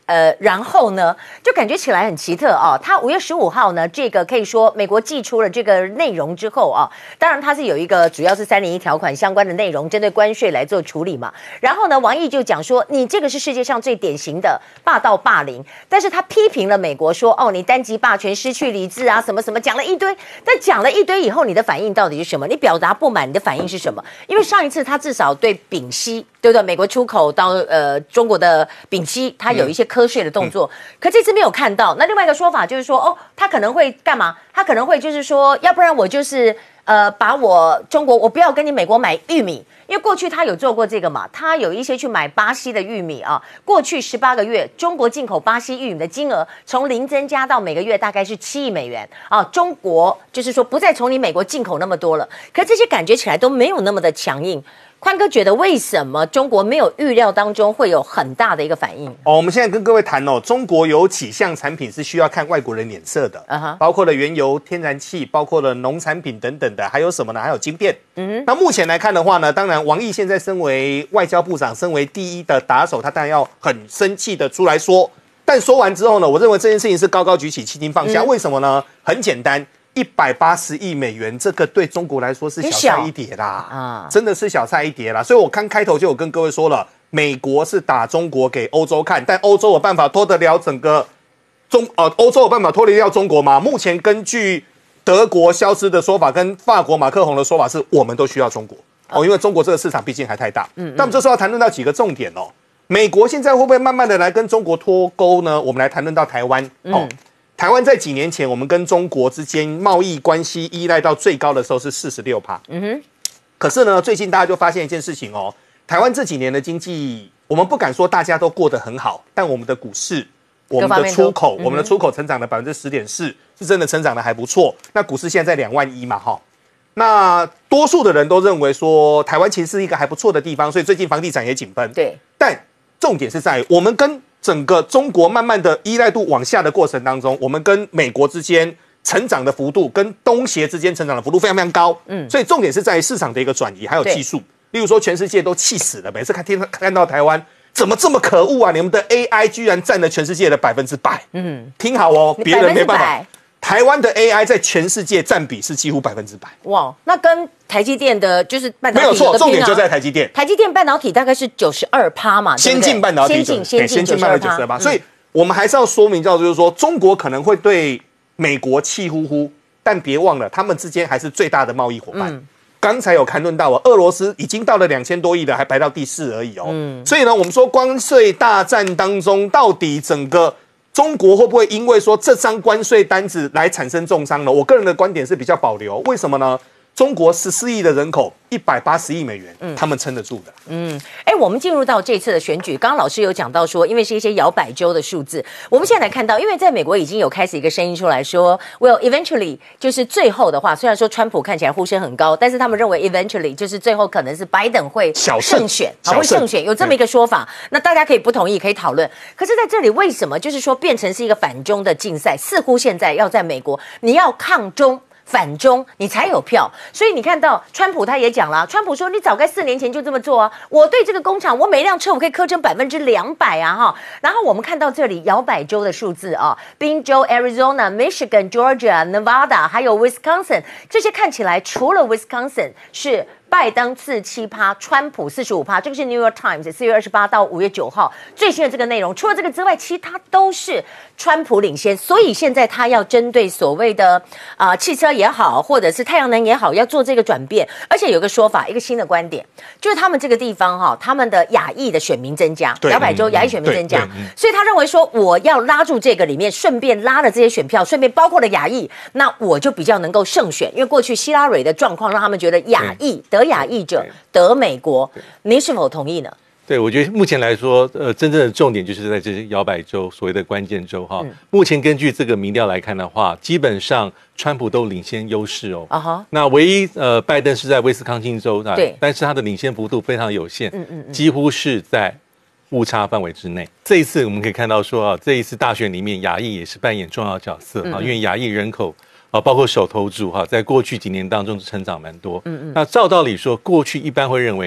呃，然后呢，就感觉起来很奇特哦。他五月十五号呢，这个可以说美国寄出了这个内容之后啊，当然它是有一个主要是三零一条款相关的内容，针对关税来做处理嘛。然后呢，王毅就讲说，你这个是世界上最典型的霸道霸凌，但是他批评了美国说，哦，你单极霸权、失去理智啊，什么什么，讲了一堆。但讲了一堆以后，你的反应到底是什么？你表达不满，你的反应是什么？因为上一次他至少对丙烯，对不对？美国出口到呃中国的丙烯，它有一些科税的动作，嗯、可这次没有看到。那另外一个说法就是说，哦，他可能会干嘛？他可能会就是说，要不然我就是呃，把我中国，我不要跟你美国买玉米，因为过去他有做过这个嘛，他有一些去买巴西的玉米啊。过去十八个月，中国进口巴西玉米的金额从零增加到每个月大概是七亿美元啊。中国就是说不再从你美国进口那么多了，可这些感觉起来都没有那么的强硬。宽哥觉得为什么中国没有预料当中会有很大的一个反应？ 哦，我们现在跟各位谈哦，中国有几项产品是需要看外国人脸色的， uh-huh. 包括了原油、天然气，包括了农产品等等的，还有什么呢？还有晶片。嗯，那目前来看的话呢，当然王毅现在身为外交部长，身为第一的打手，他当然要很生气的出来说。但说完之后呢，我认为这件事情是高高举起，轻轻放下。嗯、为什么呢？很简单。一百八十亿美元，这个对中国来说是小菜一碟啦，啊，真的是小菜一碟啦。所以我刚开头就有跟各位说了，美国是打中国给欧洲看，但欧洲有办法拖得了整个中呃，欧洲有办法拖得了中国吗？目前根据德国消失的说法，跟法国马克宏的说法是，我们都需要中国哦，因为中国这个市场毕竟还太大。嗯，那我们这时候要谈论到几个重点哦，美国现在会不会慢慢的来跟中国脱钩呢？我们来谈论到台湾哦。嗯，台湾在几年前，我们跟中国之间贸易关系依赖到最高的时候是四十六趴。嗯哼。可是呢，最近大家就发现一件事情哦，台湾这几年的经济，我们不敢说大家都过得很好，但我们的股市、我们的出口、嗯、我们的出口成长了百分之十点四，是真的成长的还不错。那股市现在在两万一嘛，哈。那多数的人都认为说，台湾其实是一个还不错的地方，所以最近房地产也紧绷。对。但重点是在于我们跟整个中国慢慢的依赖度往下的过程当中，我们跟美国之间成长的幅度，跟东协之间成长的幅度非常非常高。嗯，所以重点是在于市场的一个转移，还有技术。例如说，全世界都气死了，每次看听看到台湾怎么这么可恶啊？你们的 A I 居然占了全世界的百分之百。嗯，听好哦，别人没办法。台湾的 A I 在全世界占比是几乎百分之百。哇， 那跟台积电的就是半导体没有错，重点就在台积电。 台积电半导体大概是九十二趴嘛， 先进半导体， 先进先进先进半导体九十二趴。所以我们还是要说明到，就是说中国可能会对美国气呼呼，但别忘了他们之间还是最大的贸易伙伴。嗯，刚才有谈论到哦，俄罗斯已经到了两千多亿了，还排到第四而已哦。嗯，所以呢，我们说关税大战当中，到底整个中国会不会因为说这张关税单子来产生重伤呢？我个人的观点是比较保留。为什么呢？中国十四亿的人口，一百八十亿美元，嗯，他们撑得住的。 嗯，哎，我们进入到这次的选举，刚刚老师有讲到说，因为是一些摇摆州的数字，我们现在来看到，因为在美国已经有开始一个声音出来说 ，Well, eventually， 就是最后的话，虽然说川普看起来呼声很高，但是他们认为 eventually 就是最后可能是拜登会胜选，啊，会胜选，有这么一个说法。那大家可以不同意，可以讨论。可是在这里，为什么就是说变成是一个反中的竞赛？似乎现在要在美国，你要抗中反中你才有票，所以你看到川普他也讲了，川普说你早该四年前就这么做啊，我对这个工厂，我每辆车我可以课征百分之两百啊哈。然后我们看到这里摇摆州的数字啊，宾州、Arizona、Michigan、Georgia、Nevada 还有 Wisconsin， 这些看起来除了 Wisconsin 是拜登四七趴，川普四十五趴，这个是 New York Times 四月二十八到五月九号最新的这个内容。除了这个之外，其他都是川普领先，所以现在他要针对所谓的啊、呃、汽车也好，或者是太阳能也好，要做这个转变。而且有个说法，一个新的观点，就是他们这个地方哈，他们的亚裔的选民增加，摇摆州亚裔选民增加，所以他认为说我要拉住这个里面，顺便拉了这些选票，顺便包括了亚裔，那我就比较能够胜选。因为过去希拉蕊的状况让他们觉得亚裔得亚裔者得美国，您是否同意呢？ 对，我觉得目前来说，呃，真正的重点就是在这些摇摆州，所谓的关键州哈。嗯、目前根据这个民调来看的话，基本上川普都领先优势哦。啊哈。那唯一呃，拜登是在威斯康星州的，对，但是他的领先幅度非常有限，嗯嗯嗯，几乎是在误差范围之内。这一次我们可以看到说啊，这一次大选里面，亚裔也是扮演重要角色啊，嗯嗯，因为亚裔人口啊，包括手头族哈，在过去几年当中成长蛮多。嗯嗯。那照道理说，过去一般会认为。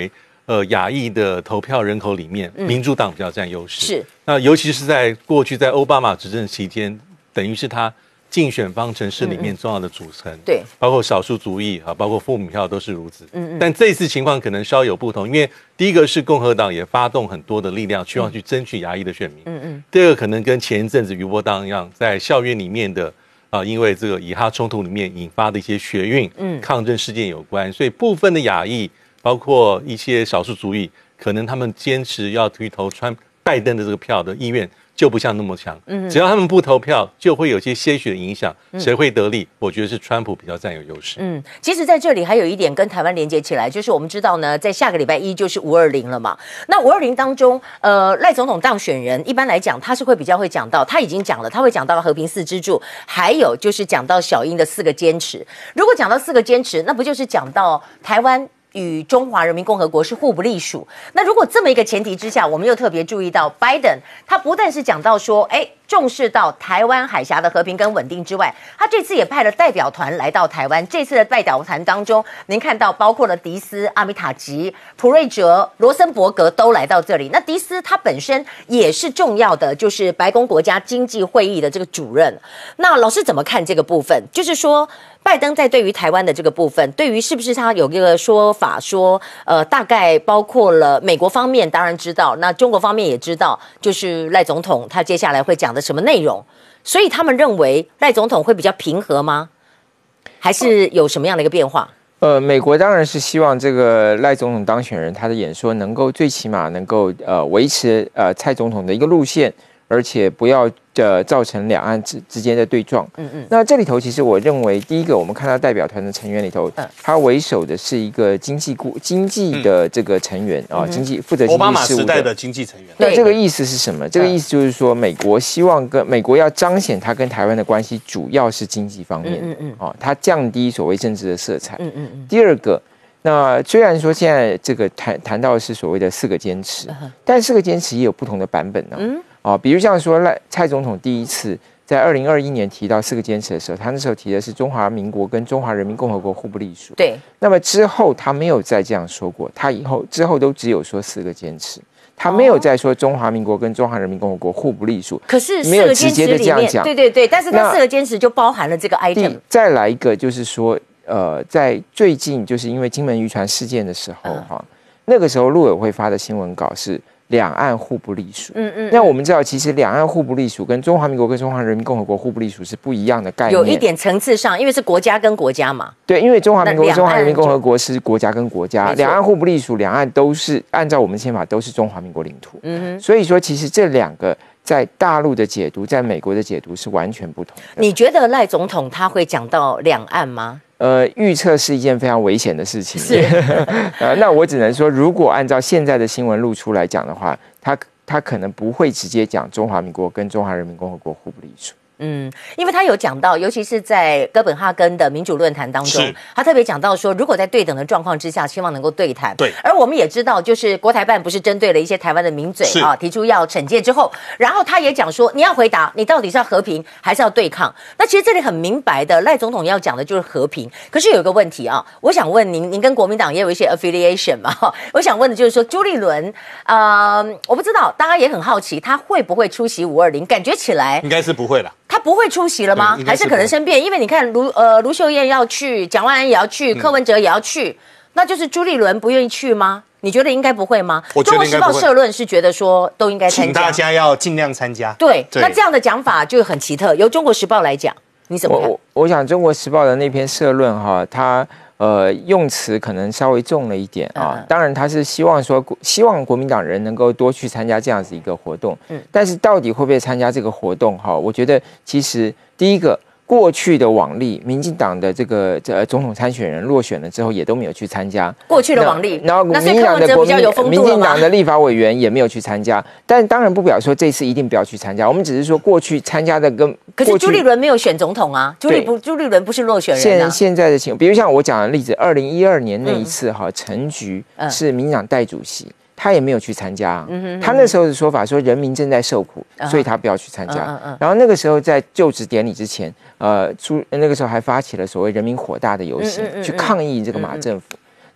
呃亚裔的投票人口里面，嗯、民主党比较占优势。 是， 那尤其是在过去在奥巴马执政期间，等于是他竞选方程式里面重要的组成。嗯嗯对， 包括少数族裔啊，包括父母票都是如此。嗯嗯。但这次情况可能稍有不同，因为第一个是共和党也发动很多的力量，希望去争取亚裔的选民。嗯嗯。第二个可能跟前一阵子余波当一样，在校园里面的。啊，因为这个以哈冲突里面引发的一些学运、嗯、抗争事件有关，所以部分的亚裔，包括一些少数族裔，可能他们坚持要去投川拜登的这个票的意愿就不像那么强。嗯，只要他们不投票，就会有些些许的影响。谁会得利？我觉得是川普比较占有优势。 嗯，其实在这里还有一点跟台湾连接起来，就是我们知道呢，在下个礼拜一就是五二零了嘛。那五二零当中，呃，赖总统当选人一般来讲，他是会比较会讲到，他已经讲了，他会讲到和平四支柱，还有就是讲到小英的四个坚持。如果讲到四个坚持，那不就是讲到台湾与中华人民共和国是互不隶属？那如果这么一个前提之下，我们又特别注意到拜登，他不但是讲到说，哎，重视到台湾海峡的和平跟稳定之外，他这次也派了代表团来到台湾。这次的代表团当中，您看到包括了迪斯、阿米塔吉、普瑞哲、罗森伯格都来到这里。那迪斯他本身也是重要的，就是白宫国家经济会议的这个主任。那老师怎么看这个部分？就是说，拜登在对于台湾的这个部分，对于是不是他有一个说法说，呃，大概包括了美国方面当然知道，那中国方面也知道，就是赖总统他接下来会讲的什么内容，所以他们认为赖总统会比较平和吗？还是有什么样的一个变化？ 呃，美国当然是希望这个赖总统当选人他的演说能够最起码能够呃维持呃蔡总统的一个路线，而且不要呃造成两岸之之间的对撞。嗯嗯。那这里头其实我认为，第一个我们看到代表团的成员里头，嗯、他为首的是一个经济顾经济的这个成员啊、嗯，经济负责经济事务的。奥巴马时代的经济成员。 那这个意思是什么？这个意思就是说，美国希望跟美国要彰显他跟台湾的关系，主要是经济方面。嗯嗯。哦，他降低所谓政治的色彩。嗯嗯嗯。第二个。那虽然说现在这个谈谈到的是所谓的四个坚持，但四个坚持也有不同的版本呢、啊。嗯，啊，比如像说赖蔡总统第一次在二零二一年提到四个坚持的时候，他那时候提的是中华民国跟中华人民共和国互不隶属。 对。 那么之后他没有再这样说过，他以后之后都只有说四个坚持，他没有再说中华民国跟中华人民共和国互不隶属。 可是四个坚持里面，对对对，但是他四个坚持就包含了这个 item。 再来一个就是说。呃，在最近就是因为金门渔船事件的时候，哈、嗯，那个时候陆委会发的新闻稿是两岸互不隶属。嗯嗯。那我们知道，其实两岸互不隶属跟中华民国跟中华人民共和国互不隶属是不一样的概念。 有一点层次上，因为是国家跟国家嘛。 对，因为中华民国跟中华人民共和国是国家跟国家，两岸互不隶属，两岸都是按照我们宪法都是中华民国领土。嗯哼。所以说，其实这两个在大陆的解读，在美国的解读是完全不同的。 你觉得赖总统他会讲到两岸吗？ 呃，预测是一件非常危险的事情。 是， 呃，那我只能说，如果按照现在的新闻露出来讲的话，他他可能不会直接讲中华民国跟中华人民共和国互不隶属。 嗯，因为他有讲到，尤其是在哥本哈根的民主论坛当中，他特别讲到说，如果在对等的状况之下，希望能够对谈。 对， 而我们也知道，就是国台办不是针对了一些台湾的名嘴啊，提出要惩戒之后，然后他也讲说，你要回答，你到底是要和平还是要对抗？那其实这里很明白的，赖总统要讲的就是和平。可是有一个问题啊，我想问您，您跟国民党也有一些 affiliation 嘛？我想问的就是说，朱立伦，呃，我不知道，大家也很好奇，他会不会出席五二零？感觉起来应该是不会了。 他不会出席了吗？还是可能生变？因为你看卢呃卢秀燕要去，蒋万安也要去，柯文哲也要去，那就是朱立伦不愿意去吗？你觉得应该不会吗？ 我觉得应该不会。 中国时报社论是觉得说都应该参加， 请大家要尽量参加。 对，那这样的讲法就很奇特。由中国时报来讲，你怎么看？ 我我想中国时报的那篇社论哈，它呃用词可能稍微重了一点啊。嗯、当然，他是希望说希望国民党人能够多去参加这样子一个活动。嗯，但是到底会不会参加这个活动哈？我觉得其实第一个。过去的往例，民进党的这个呃总统参选人落选了之后，也都没有去参加。 过去的往例， 然后民进党的国民民进党的立法委员也没有去参加。但当然不表示说这次一定不要去参加，我们只是说过去参加的跟。 可是朱立伦没有选总统啊，朱立不朱立伦不是落选人啊。 现现在的情况，比如像我讲的例子，二零一二年那一次哈，陈菊是民进党代主席。他也没有去参加、啊嗯、他那时候的说法说人民正在受苦、嗯、所以他不要去参加、嗯嗯、然后那个时候在就职典礼之前呃，那个时候还发起了所谓人民火大的游行、嗯嗯嗯、去抗议这个马政府、嗯、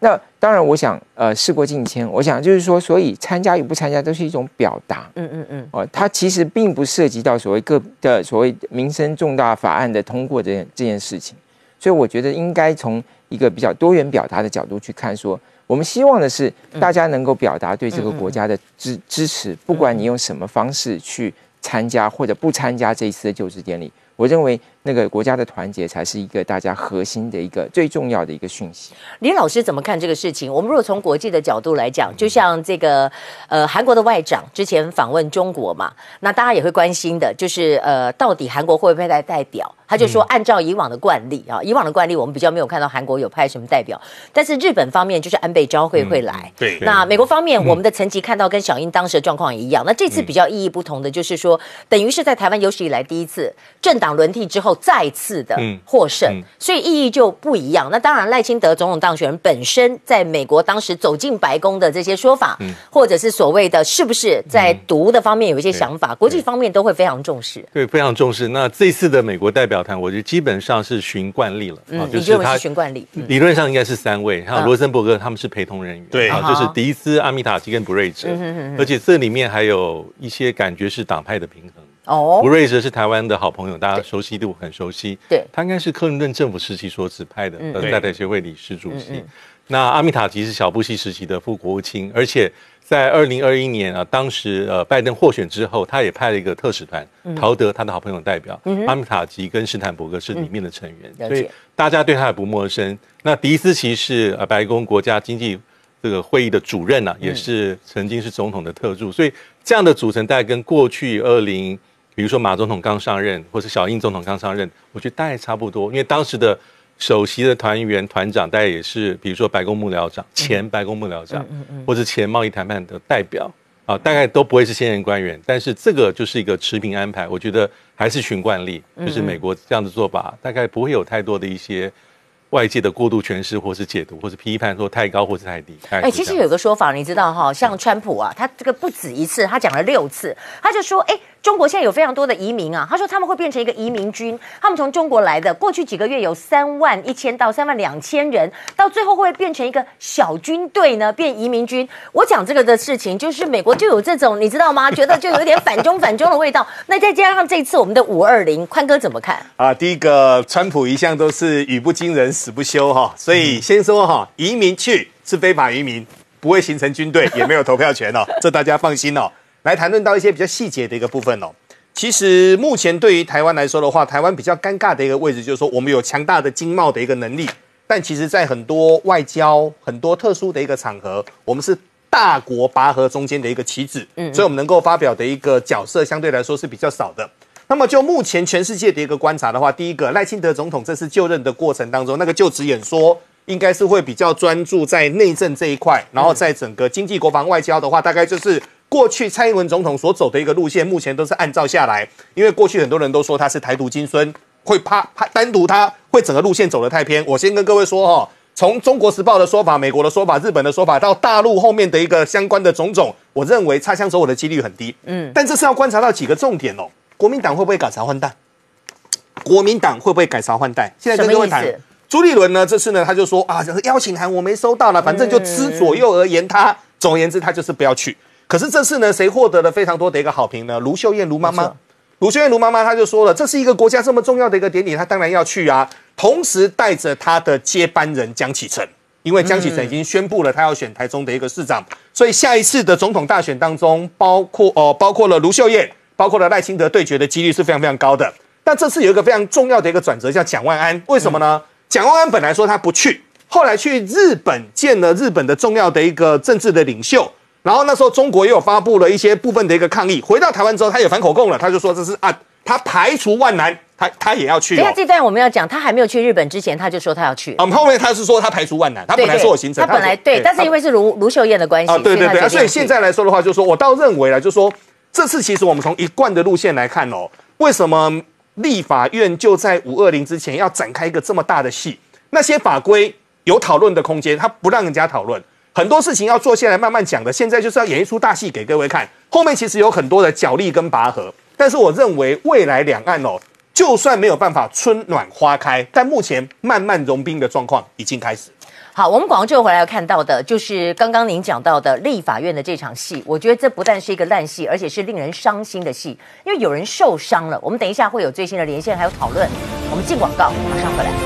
那当然，我想，呃，事过境迁，我想就是说，所以参加与不参加都是一种表达。嗯嗯嗯。哦，它其实并不涉及到所谓各的所谓民生重大法案的通过这件这件事情。所以我觉得应该从一个比较多元表达的角度去看，说我们希望的是大家能够表达对这个国家的支支持，不管你用什么方式去参加或者不参加这一次的就职典礼。我认为那个国家的团结才是一个大家核心的一个最重要的一个讯息。 林老师怎么看这个事情？我们如果从国际的角度来讲，就像这个呃韩国的外长之前访问中国嘛，那大家也会关心的，就是呃到底韩国会不会带代表？他就说按照以往的惯例啊，以往的惯例我们比较没有看到韩国有派什么代表，但是日本方面就是安倍昭惠会来。嗯、对。那美国方面，我们的层级看到跟小英当时的状况也一样。那这次比较意义不同的就是说，等于是在台湾有史以来第一次政党轮替之后再次的获胜，嗯嗯、所以意义就不一样。那当然，赖清德总统当选人本身在美国当时走进白宫的这些说法，嗯、或者是所谓的是不是在毒的方面有一些想法，嗯、国际方面都会非常重视。 对，非常重视。那这次的美国代表团，我觉得基本上是循惯例了。 嗯，啊、就是他循惯例， 理论上应该是三位，还有罗森伯格他们是陪同人员，对、啊，就是迪斯、阿米塔基跟布瑞哲，嗯、而且这里面还有一些感觉是党派的平衡。哦，布瑞哲是台湾的好朋友，大家熟悉度很熟悉。对，他应该是克林顿政府时期所指派的呃在台协会理事主席。嗯嗯、那阿米塔吉是小布希时期的副国务卿，而且在二零二一年啊，当时呃拜登获选之后，他也派了一个特使团，嗯、陶德他的好朋友代表，嗯、阿米塔吉跟史坦伯格是里面的成员，嗯、所以大家对他也不陌生。那迪斯奇是呃白宫国家经济这个会议的主任啊，也是曾经是总统的特助，所以这样的组成大概跟过去二零。比如说马总统刚上任，或是小英总统刚上任，我觉得大概差不多，因为当时的首席的团员团长大概也是，比如说白宫幕僚长、前白宫幕僚长，嗯嗯、或者前贸易谈判的代表啊，大概都不会是现任官员，但是这个就是一个持平安排，我觉得还是循惯例，就是美国这样的做法，大概不会有太多的一些外界的过度诠释，或是解读，或是批判，说太高或是太低。哎、 欸，其实有个说法，你知道哈，像川普啊，他这个不止一次，他讲了六次，他就说，哎、欸。中国现在有非常多的移民啊，他说他们会变成一个移民军，他们从中国来的，过去几个月有三万一千到三万两千人，到最后会变成一个小军队呢，变移民军。我讲这个的事情，就是美国就有这种，你知道吗？觉得就有点反中反中的味道。那再加上这次我们的五二零，宽哥怎么看啊？第一个，川普一向都是语不惊人死不休哈，所以先说哈，移民去是非法移民，不会形成军队，也没有投票权哦，这大家放心哦。来谈论到一些比较细节的一个部分哦。其实目前对于台湾来说的话，台湾比较尴尬的一个位置就是说，我们有强大的经贸的一个能力，但其实在很多外交、很多特殊的一个场合，我们是大国拔河中间的一个棋子，嗯嗯，所以我们能够发表的一个角色相对来说是比较少的。那么就目前全世界的一个观察的话，第一个赖清德总统这次就任的过程当中，那个就职演说应该是会比较专注在内政这一块，然后在整个经济、国防、外交的话，大概就是过去蔡英文总统所走的一个路线，目前都是按照下来。因为过去很多人都说他是台独金孙，会怕怕单独他会整个路线走得太偏。我先跟各位说哈，从中国时报的说法、美国的说法、日本的说法，到大陆后面的一个相关的种种，我认为擦枪走火的几率很低。嗯，但这是要观察到几个重点哦。国民党会不会改朝换代？国民党会不会改朝换代？现在跟各位谈。朱立伦呢，这次呢他就说啊，邀请函我没收到了，反正就知左右而言他。总而言之，他就是不要去。可是这次呢，谁获得了非常多的一个好评呢？卢秀燕卢妈妈，卢秀燕卢妈妈她就说了，这是一个国家这么重要的一个典礼，她当然要去啊。同时带着她的接班人江启臣，因为江启臣已经宣布了他要选台中的一个市长，所以下一次的总统大选当中，包括哦、呃，包括了卢秀燕，包括了赖清德对决的几率是非常非常高的。但这次有一个非常重要的一个转折，叫蒋万安。为什么呢？嗯、蒋万安本来说他不去，后来去日本见了日本的重要的一个政治的领袖。然后那时候中国也有发布了一些部分的一个抗议，回到台湾之后，他也反口供了，他就说这是啊，他排除万难，他他也要去、哦。等一下这段我们要讲，他还没有去日本之前，他就说他要去。 嗯，后面他是说他排除万难，他本来说有行程， 他本来对，但是因为是卢卢秀燕的关系啊， 对对对啊，所以现在来说的话，就是说我倒认为了，就是说这次其实我们从一贯的路线来看哦，为什么立法院就在五二零之前要展开一个这么大的戏？那些法规有讨论的空间，他不让人家讨论。很多事情要坐下来慢慢讲的，现在就是要演一出大戏给各位看。后面其实有很多的角力跟拔河，但是我认为未来两岸哦， 就算没有办法春暖花开，但目前慢慢融冰的状况已经开始。 好，我们广告之后回来要看到的，就是刚刚您讲到的立法院的这场戏。我觉得这不但是一个烂戏，而且是令人伤心的戏，因为有人受伤了。我们等一下会有最新的连线还有讨论。我们进广告，马上回来。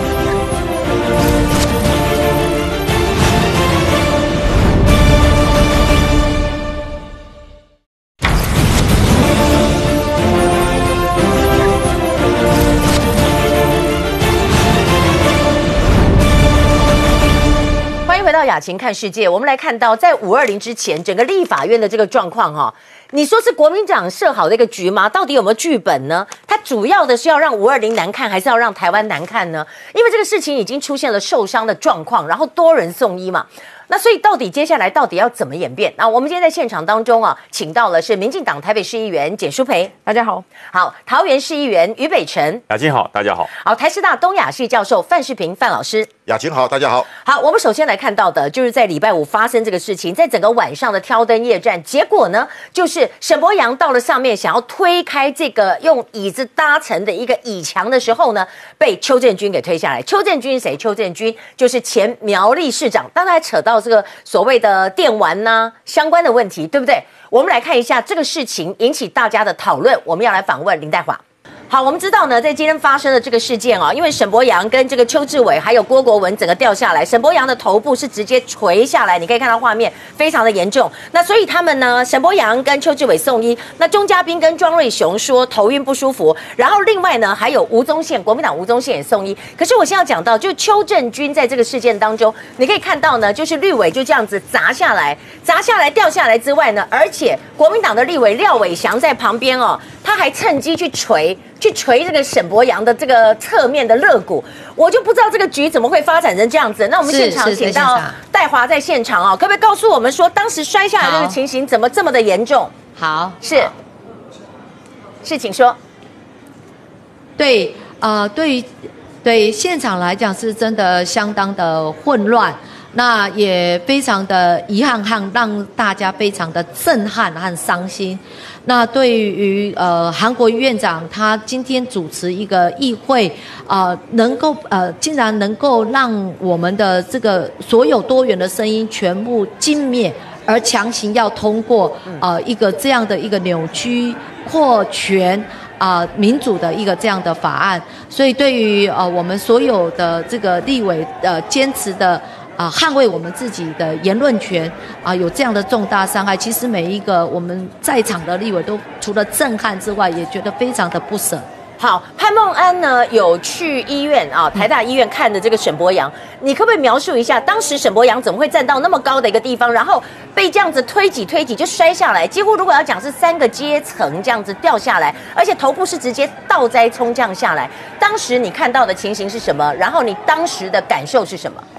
回到雅琴看世界，我们来看到在五二零之前，整个立法院的这个状况哈，你说是国民党设好的一个局吗？到底有没有剧本呢？它主要的是要让五二零难看，还是要让台湾难看呢？因为这个事情已经出现了受伤的状况，然后多人送医嘛。那所以到底接下来到底要怎么演变？那我们今天在现场当中啊，请到了是民进党台北市议员简舒培，大家好；好，桃园市议员于北辰， 雅琴好，大家好； 好，台师大东亚系教授范世平范老师， 雅琴好，大家好。 好，我们首先来看到的就是在礼拜五发生这个事情，在整个晚上的挑灯夜战，结果呢，就是沈伯洋到了上面想要推开这个用椅子搭成的一个椅墙的时候呢，被邱正军给推下来。邱正军谁？邱正军就是前苗栗市长，当然还扯到这个所谓的电玩呐、啊、相关的问题，对不对？我们来看一下这个事情引起大家的讨论，我们要来访问林岱华。好，我们知道呢，在今天发生的这个事件啊，因为沈伯洋跟这个邱志伟还有郭国文整个掉下来，沈伯洋的头部是直接垂下来，你可以看到画面非常的严重。那所以他们呢，沈伯洋跟邱志伟送医，那钟嘉宾跟庄瑞雄说头晕不舒服，然后另外呢还有吴宗宪，国民党吴宗宪也送医。可是我现在要讲到，就邱正军在这个事件当中，你可以看到呢，就是绿委就这样子砸下来，砸下来掉下来之外呢，而且国民党的立委廖伟翔在旁边哦，他还趁机去捶。去捶这个沈伯洋的这个侧面的肋骨，我就不知道这个局怎么会发展成这样子。那我们现场请到岱华在现场啊、哦，可不可以告诉我们说，当时摔下来这个情形怎么这么的严重？ 好， 是是，请说。 对，呃，对于对现场来讲是真的相当的混乱，那也非常的遗憾和让大家非常的震撼和伤心。那对于呃韩国瑜院长，他今天主持一个议会，呃，能够呃竟然能够让我们的这个所有多元的声音全部尽灭，而强行要通过呃一个这样的一个扭曲扩权啊、呃、民主的一个这样的法案，所以对于呃我们所有的这个立委呃坚持的。啊，捍卫我们自己的言论权啊，有这样的重大伤害，其实每一个我们在场的立委都除了震撼之外，也觉得非常的不舍。 好，潘孟安呢有去医院啊，台大医院看的这个沈伯洋，你可不可以描述一下，当时沈伯洋怎么会站到那么高的一个地方，然后被这样子推挤推挤就摔下来，几乎如果要讲是三个阶层这样子掉下来，而且头部是直接倒栽冲降下来，当时你看到的情形是什么？然后你当时的感受是什么？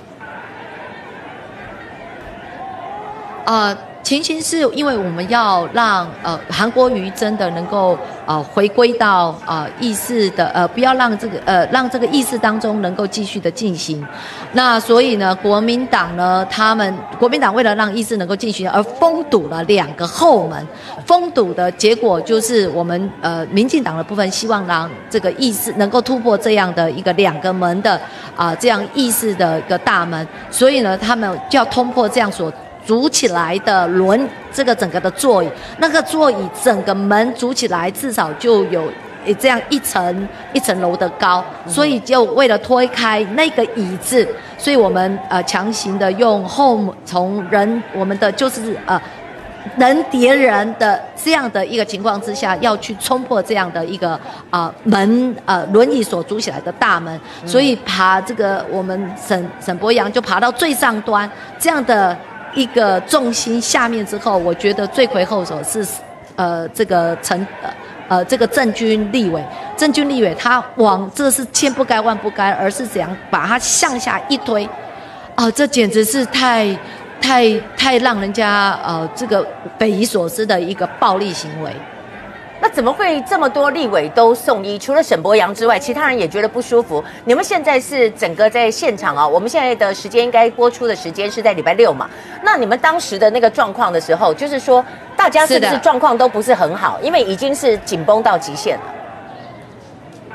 呃，情形是因为我们要让呃韩国瑜真的能够呃回归到呃议事的呃不要让这个呃让这个议事当中能够继续的进行，那所以呢国民党呢他们国民党为了让议事能够进行而封堵了两个后门，封堵的结果就是我们呃民进党的部分希望让这个议事能够突破这样的一个两个门的啊、呃、这样议事的一个大门，所以呢他们就要通过这样所组起来的轮这个整个的座椅，那个座椅整个门组起来至少就有这样一层一层楼的高，所以就为了推开那个椅子，所以我们呃强行的用后从人我们的就是呃人叠人的这样的一个情况之下，要去冲破这样的一个啊、呃、门呃轮椅所组起来的大门，所以爬这个我们沈沈伯洋就爬到最上端这样的。一个重心下面之后，我觉得罪魁祸首是，呃，这个陈呃呃这个郑军立委，郑军立委他往这是千不该万不该，而是怎样把他向下一推，啊、呃，这简直是太太太让人家呃这个匪夷所思的一个暴力行为。 那怎么会这么多立委都送医？除了沈伯洋之外，其他人也觉得不舒服。你们现在是整个在现场啊？我们现在的时间应该播出的时间是在礼拜六嘛？那你们当时的那个状况的时候，就是说大家是不是状况都不是很好？因为已经是紧绷到极限了。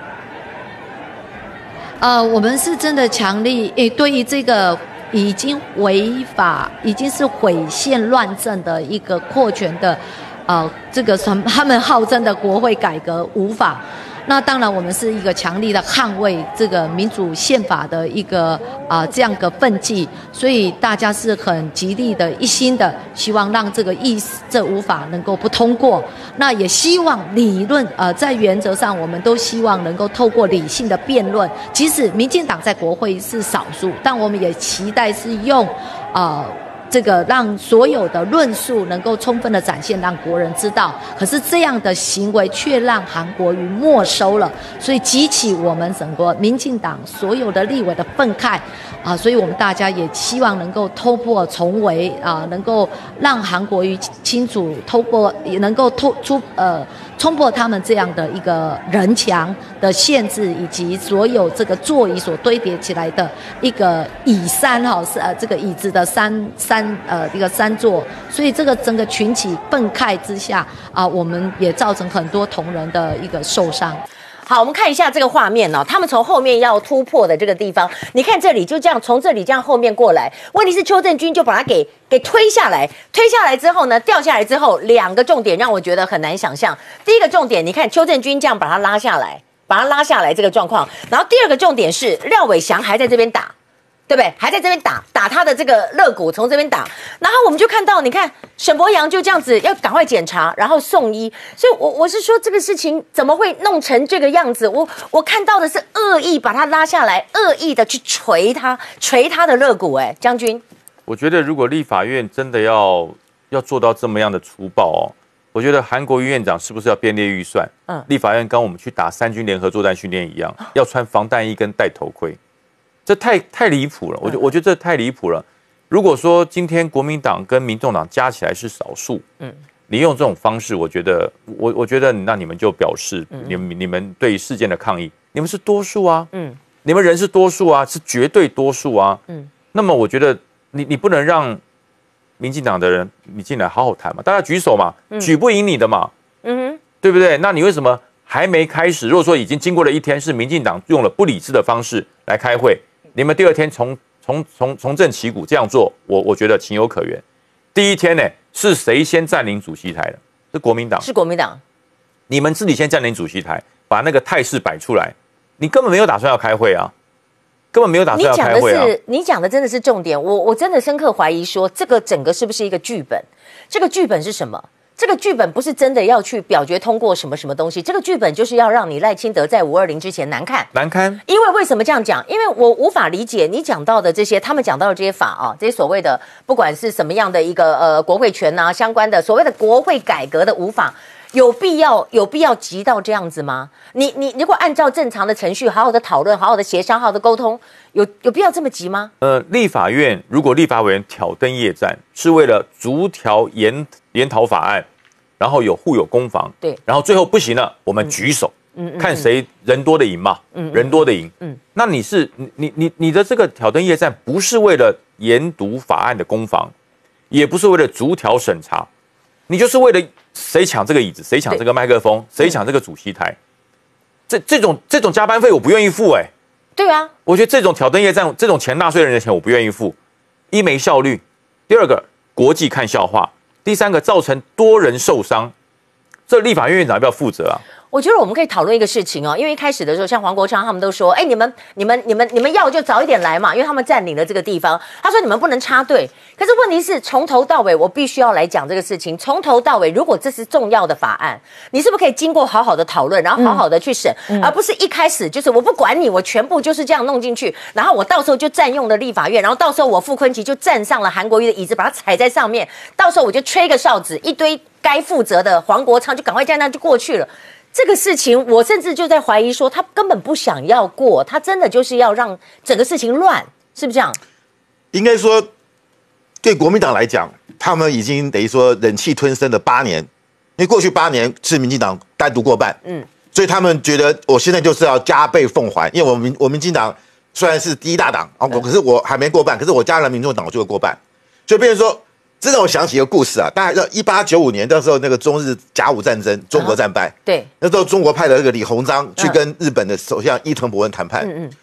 呃，我们是真的强力，诶，对于这个已经违法、已经是毁宪乱政的一个扩权的，呃，这个什他们号称的国会改革无法。那当然，我们是一个强力的捍卫这个民主宪法的一个啊、呃、这样的奋进，所以大家是很极力的一心的希望让这个议这无法能够不通过。那也希望理论呃在原则上，我们都希望能够透过理性的辩论，即使民进党在国会是少数，但我们也期待是用呃。这个让所有的论述能够充分的展现，让国人知道。可是这样的行为却让韩国瑜没收了，所以激起我们整个民进党所有的立委的愤慨啊！所以我们大家也希望能够突破重围啊，能够让韩国瑜清楚透过，也能够突出呃冲破他们这样的一个人墙的限制，以及所有这个座椅所堆叠起来的一个椅山哈，是呃这个椅子的山山。呃，一个三座，所以这个整个群起愤慨之下啊、呃，我们也造成很多同仁的一个受伤。 好，我们看一下这个画面哦，他们从后面要突破的这个地方，你看这里就这样从这里这样后面过来，问题是邱正军就把他给给推下来，推下来之后呢，掉下来之后，两个重点让我觉得很难想象。第一个重点，你看邱正军这样把他拉下来，把他拉下来这个状况，然后第二个重点是廖伟翔还在这边打。对不对？还在这边打打他的这个肋骨，从这边打，然后我们就看到，你看沈伯洋就这样子要赶快检查，然后送医。所以我，我我是说这个事情怎么会弄成这个样子？我我看到的是恶意把他拉下来，恶意的去捶他，捶他的肋骨。哎，将军， 我觉得如果立法院真的要要做到这么样的粗暴哦，我觉得韩国瑜院长是不是要编列预算？嗯，立法院跟我们去打三军联合作战训练一样，要穿防弹衣跟戴头盔。这太太离谱了，我觉我觉得这太离谱了。如果说今天国民党跟民众党加起来是少数，嗯，你用这种方式，我觉得我我觉得那你们就表示你们你们对事件的抗议，你们是多数啊，嗯，你们人是多数啊，是绝对多数啊，嗯，那么我觉得你你不能让民进党的人你进来好好谈嘛，大家举手嘛，举不赢你的嘛，嗯哼，对不对？那你为什么还没开始？如果说已经经过了一天，是民进党用了不理智的方式来开会。你们第二天从从从从正旗鼓这样做，我我觉得情有可原。第一天呢，是谁先占领主席台的？是国民党， 是国民党。 你们自己先占领主席台，把那个态势摆出来。你根本没有打算要开会啊，根本没有打算要开会啊。 你讲的是，你讲的真的是重点。我我真的深刻怀疑说，这个整个是不是一个剧本？这个剧本是什么？这个剧本不是真的要去表决通过什么什么东西，这个剧本就是要让你赖清德在五二零之前难看， 难堪。 因为为什么这样讲？因为我无法理解你讲到的这些，他们讲到的这些法啊，这些所谓的不管是什么样的一个呃国会权啊相关的所谓的国会改革的无法，有必要有必要急到这样子吗？你你如果按照正常的程序，好好的讨论，好好的协商，好好的沟通，有有必要这么急吗？ 呃，立法院如果立法委员挑灯夜战，是为了逐条研研讨法案，然后有互有攻防， 对， 然后最后不行了，我们举手，嗯嗯，看谁人多的赢嘛，嗯，人多的赢，嗯，那你是你你你你的这个挑灯夜战，不是为了研读法案的攻防，也不是为了逐条审查，你就是为了谁抢这个椅子，谁抢这个麦克风，谁抢这个主席台，这这种这种加班费我不愿意付，哎、欸， 对啊， 我觉得这种挑灯夜战，这种钱纳税人的钱我不愿意付，一没效率，第二个国际看笑话。第三个，造成多人受伤，这立法院院长要不要负责啊？ 我觉得我们可以讨论一个事情哦，因为一开始的时候，像黄国昌他们都说，哎，你们、你们、你们、你们要就早一点来嘛，因为他们占领了这个地方。他说你们不能插队，可是问题是从头到尾，我必须要来讲这个事情。从头到尾，如果这是重要的法案，你是不是可以经过好好的讨论，然后好好的去审，嗯、而不是一开始就是我不管你，我全部就是这样弄进去，然后我到时候就占用了立法院，然后到时候我傅昆萁就站上了韩国瑜的椅子，把他踩在上面，到时候我就吹个哨子，一堆该负责的黄国昌就赶快这样那就过去了。这个事情，我甚至就在怀疑说，他根本不想要过，他真的就是要让整个事情乱，是不是这样？ 应该说，对国民党来讲，他们已经等于说忍气吞声了八年，因为过去八年是民进党单独过半，嗯，所以他们觉得我现在就是要加倍奉还，因为我民我民进党虽然是第一大党啊，可是我还没过半，可是我加了民众党我就会过半，所以变成说。这让我想起一个故事啊，大概一八九五年那时候，那个中日甲午战争，中国战败。 对， 那时候中国派的那个李鸿章去跟日本的首相伊藤博文谈判。嗯嗯。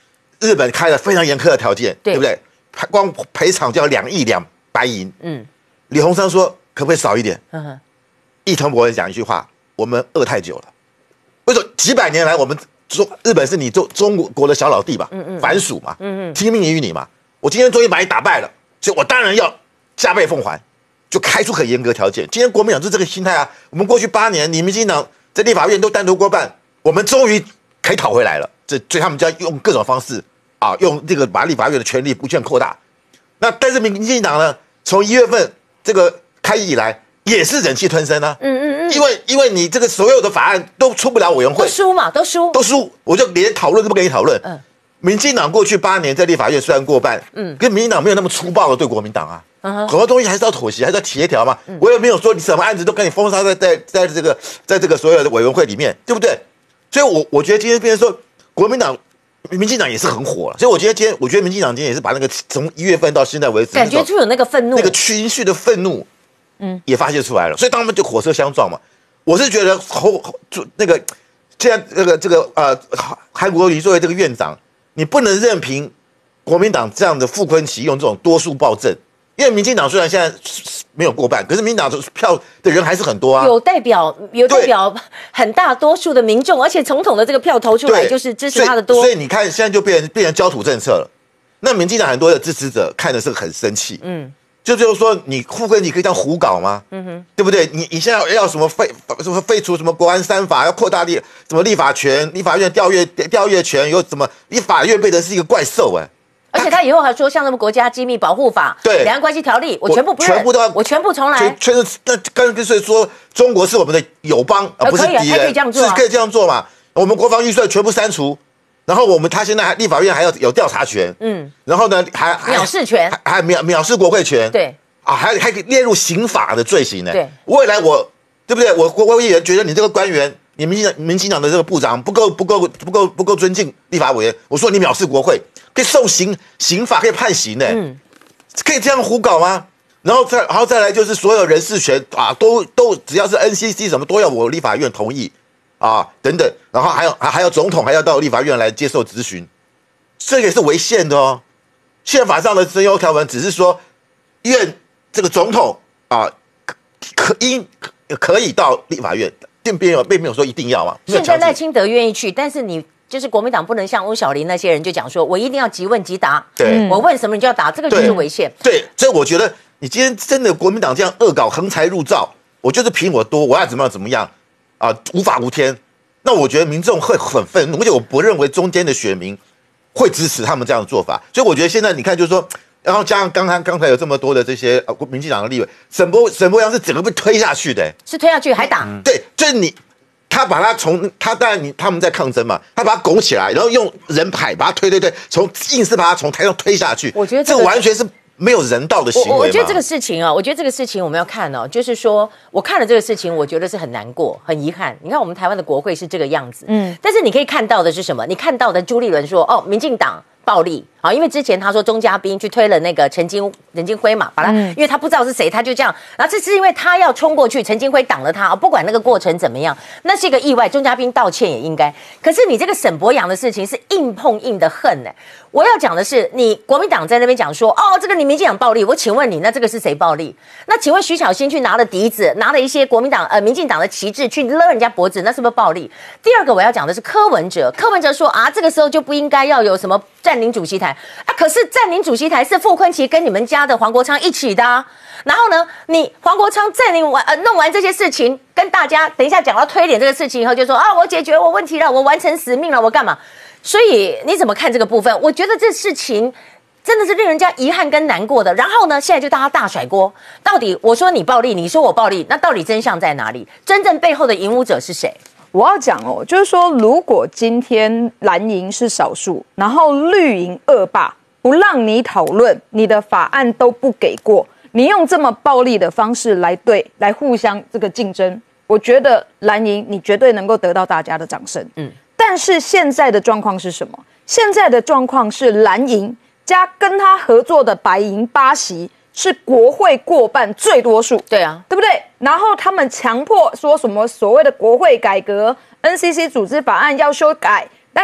日本开了非常严苛的条件，对, 对不对？光赔偿就要两亿两白银。嗯，李鸿章说可不可以少一点？嗯，伊藤博文讲一句话：我们饿太久了。为什么几百年来我们中日本是你中中国的小老弟嘛，嗯嗯，藩属嘛，嗯嗯，听命于你嘛。我今天终于把你打败了，所以我当然要加倍奉还，就开出很严格条件。今天国民党就这个心态啊。我们过去八年，你民进党在立法院都单独过半，我们终于可以讨回来了。这所以他们就要用各种方式啊，用这个把立法院的权力无限扩大。那但是民进党呢，从一月份这个开议以来，也是忍气吞声啊。嗯嗯嗯。因为因为你这个所有的法案都出不了委员会， 都输嘛，都输， 都输，我就连讨论都不跟你讨论。嗯。民进党过去八年在立法院虽然过半，嗯，跟民进党没有那么粗暴的对国民党啊，嗯、很多东西还是要妥协，还是要协调嘛。嗯、我也没有说你什么案子都跟你封杀在在在这个在这个所有的委员会里面，对不对？所以我，我我觉得今天变成说国民党、民进党也是很火了。所以我觉得今天，我觉得民进党今天也是把那个从一月份到现在为止， 感觉出有那个愤怒， 那个情绪的愤怒，嗯，也发泄出来了。所以他们就火车相撞嘛。我是觉得后那个现在这个这个呃韩国瑜作为这个院长。你不能任凭国民党这样的傅崐萁用这种多数暴政，因为民进党虽然现在没有过半，可是民进党的票的人还是很多啊， 有代表有代表很大多数的民众，而且总统的这个票投出来就是支持他的多， 所以, 所以你看现在就变成变成焦土政策了。那民进党很多的支持者看的是很生气，嗯，就就是说你傅崐萁可以这样胡搞吗？嗯哼，对不对？你你现在要什么废什么废除什么国安三法，要扩大立什么立法权，立法院调阅调阅权，有什么立法院变成是一个怪兽哎、欸。 而且他以后还说，像什么国家机密保护法、对两岸关系条例，我全部不认， 全部都要， 我全部重来。 全那干脆说中国是我们的友邦，而不是敌人， 可以这样做、啊， 是可以这样做嘛？我们国防预算全部删除，然后我们他现在还立法院还要有调查权，嗯，然后呢还藐视权， 还还藐藐视国会权， 对啊，还还可以列入刑法的罪行呢。 对， 未来我对不对？我国会议员觉得你这个官员。你民进党民进党的这个部长不够不够不够不够尊敬立法委员，我说你藐视国会，可以受刑刑法可以判刑的，嗯，可以这样胡搞吗？然后再然后再来就是所有人事权啊，都都只要是 N C C 什么都要我立法院同意啊等等，然后还有还还有总统还要到立法院来接受质询，这个也是违宪的哦。宪法上的征优条文只是说院这个总统啊可应可以到立法院。并没有并没有说一定要嘛。 现在赖清德愿意去，但是你就是国民党不能像翁小玲那些人就讲说，我一定要即问即答， 对， 我问什么你就要答，这个就是违宪。 对，所以我觉得你今天真的国民党这样恶搞横财入灶，我就是凭我多，我要怎么样怎么样啊，无法无天。那我觉得民众会很愤怒，而且我不认为中间的选民会支持他们这样的做法。所以我觉得现在你看，就是说。然后加上刚刚刚才有这么多的这些呃民进党的立委，沈波沈波阳是整个被推下去的、欸， 是推下去还打、 嗯？对，就是你，他把他从他当然你他们在抗争嘛，他把他拱起来，然后用人牌把他推推推，从硬是把他从台上推下去。 我觉得这个完全是没有人道的行为嘛。 我, 我觉得这个事情啊，我觉得这个事情我们要看哦，就是说我看了这个事情，我觉得是很难过、很遗憾。你看我们台湾的国会是这个样子，嗯，但是你可以看到的是什么？你看到的朱立伦说，哦，民进党。暴力啊！因为之前他说钟嘉宾去推了那个陈金陈金辉嘛，把他、嗯，因为他不知道是谁，他就这样。然后这是因为他要冲过去，陈金辉挡了他啊，不管那个过程怎么样，那是一个意外。钟嘉宾道歉也应该。可是你这个沈伯洋的事情是硬碰硬的恨呢、欸。我要讲的是，你国民党在那边讲说，哦，这个你民进党暴力，我请问你，那这个是谁暴力？那请问徐巧芯去拿了笛子，拿了一些国民党呃民进党的旗帜去勒人家脖子，那是不是暴力？第二个我要讲的是柯文哲，柯文哲说啊，这个时候就不应该要有什么占领主席台啊，可是占领主席台是傅崐萁跟你们家的黄国昌一起的、啊，然后呢，你黄国昌占领完呃弄完这些事情，跟大家等一下讲到推脸这个事情以后，就说啊，我解决我问题了，我完成使命了，我干嘛？所以你怎么看这个部分？我觉得这事情真的是令人家遗憾跟难过的。然后呢，现在就大家大甩锅，到底我说你暴力，你说我暴力，那到底真相在哪里？真正背后的赢武者是谁？ 我要讲哦，就是说，如果今天蓝营是少数，然后绿营恶霸，不让你讨论，你的法案都不给过，你用这么暴力的方式来对来互相这个竞争，我觉得蓝营你绝对能够得到大家的掌声。嗯。但是现在的状况是什么？现在的状况是蓝营加跟他合作的白营八席是国会过半最多数， 对啊， 对不对？然后他们强迫说什么所谓的国会改革、N C C 组织法案要修改，但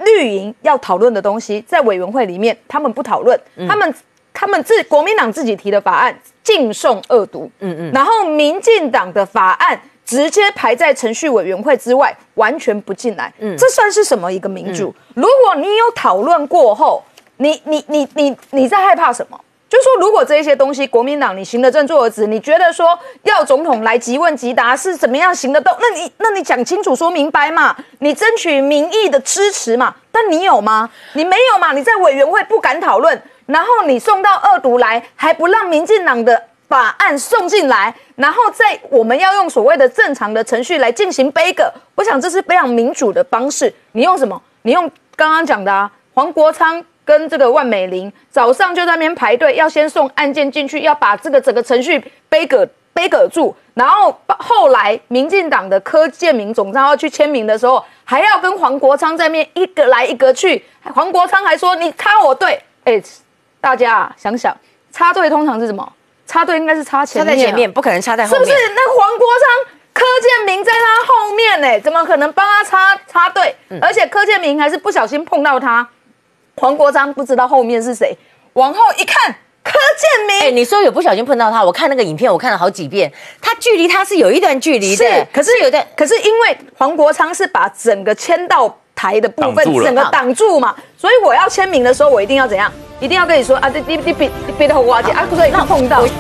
绿营要讨论的东西，在委员会里面他们不讨论，嗯、他们他们自国民党自己提的法案逕送二读，嗯嗯，然后民进党的法案直接排在程序委员会之外，完全不进来，嗯，这算是什么一个民主？嗯、如果你有讨论过后，你你你你你在害怕什么？就是说，如果这些东西，国民党你行得正坐得直，你觉得说要总统来即问即答是怎么样行得动？那你那你讲清楚说明白嘛，你争取民意的支持嘛。但你有吗？你没有嘛？你在委员会不敢讨论，然后你送到二读来，还不让民进党的法案送进来，然后在我们要用所谓的正常的程序来进行杯葛。我想这是非常民主的方式。你用什么？你用刚刚讲的啊，黄国昌跟这个万美玲早上就在那边排队，要先送案件进去，要把这个整个程序杯葛杯葛住，然后后来民进党的柯建铭总召要去签名的时候，还要跟黄国昌在面一个来一个去，黄国昌还说你插我队，哎，大家、啊、想想，插队通常是什么？插队应该是插前面、啊， 插在前面，不可能插在后面， 是不是？那黄国昌、柯建铭在他后面呢、欸，怎么可能帮他插插队？嗯、而且柯建铭还是不小心碰到他。黄国昌不知道后面是谁，往后一看，柯建铭。哎、 欸，你说有不小心碰到他，我看那个影片，我看了好几遍，他距离他是有一段距离的， 是，可是有的，可是因为黄国昌是把整个签到台的部分整个挡住嘛，所以我要签名的时候，我一定要怎样？一定要跟你说啊，你你你别你别的后瓜姐啊，所以他碰到。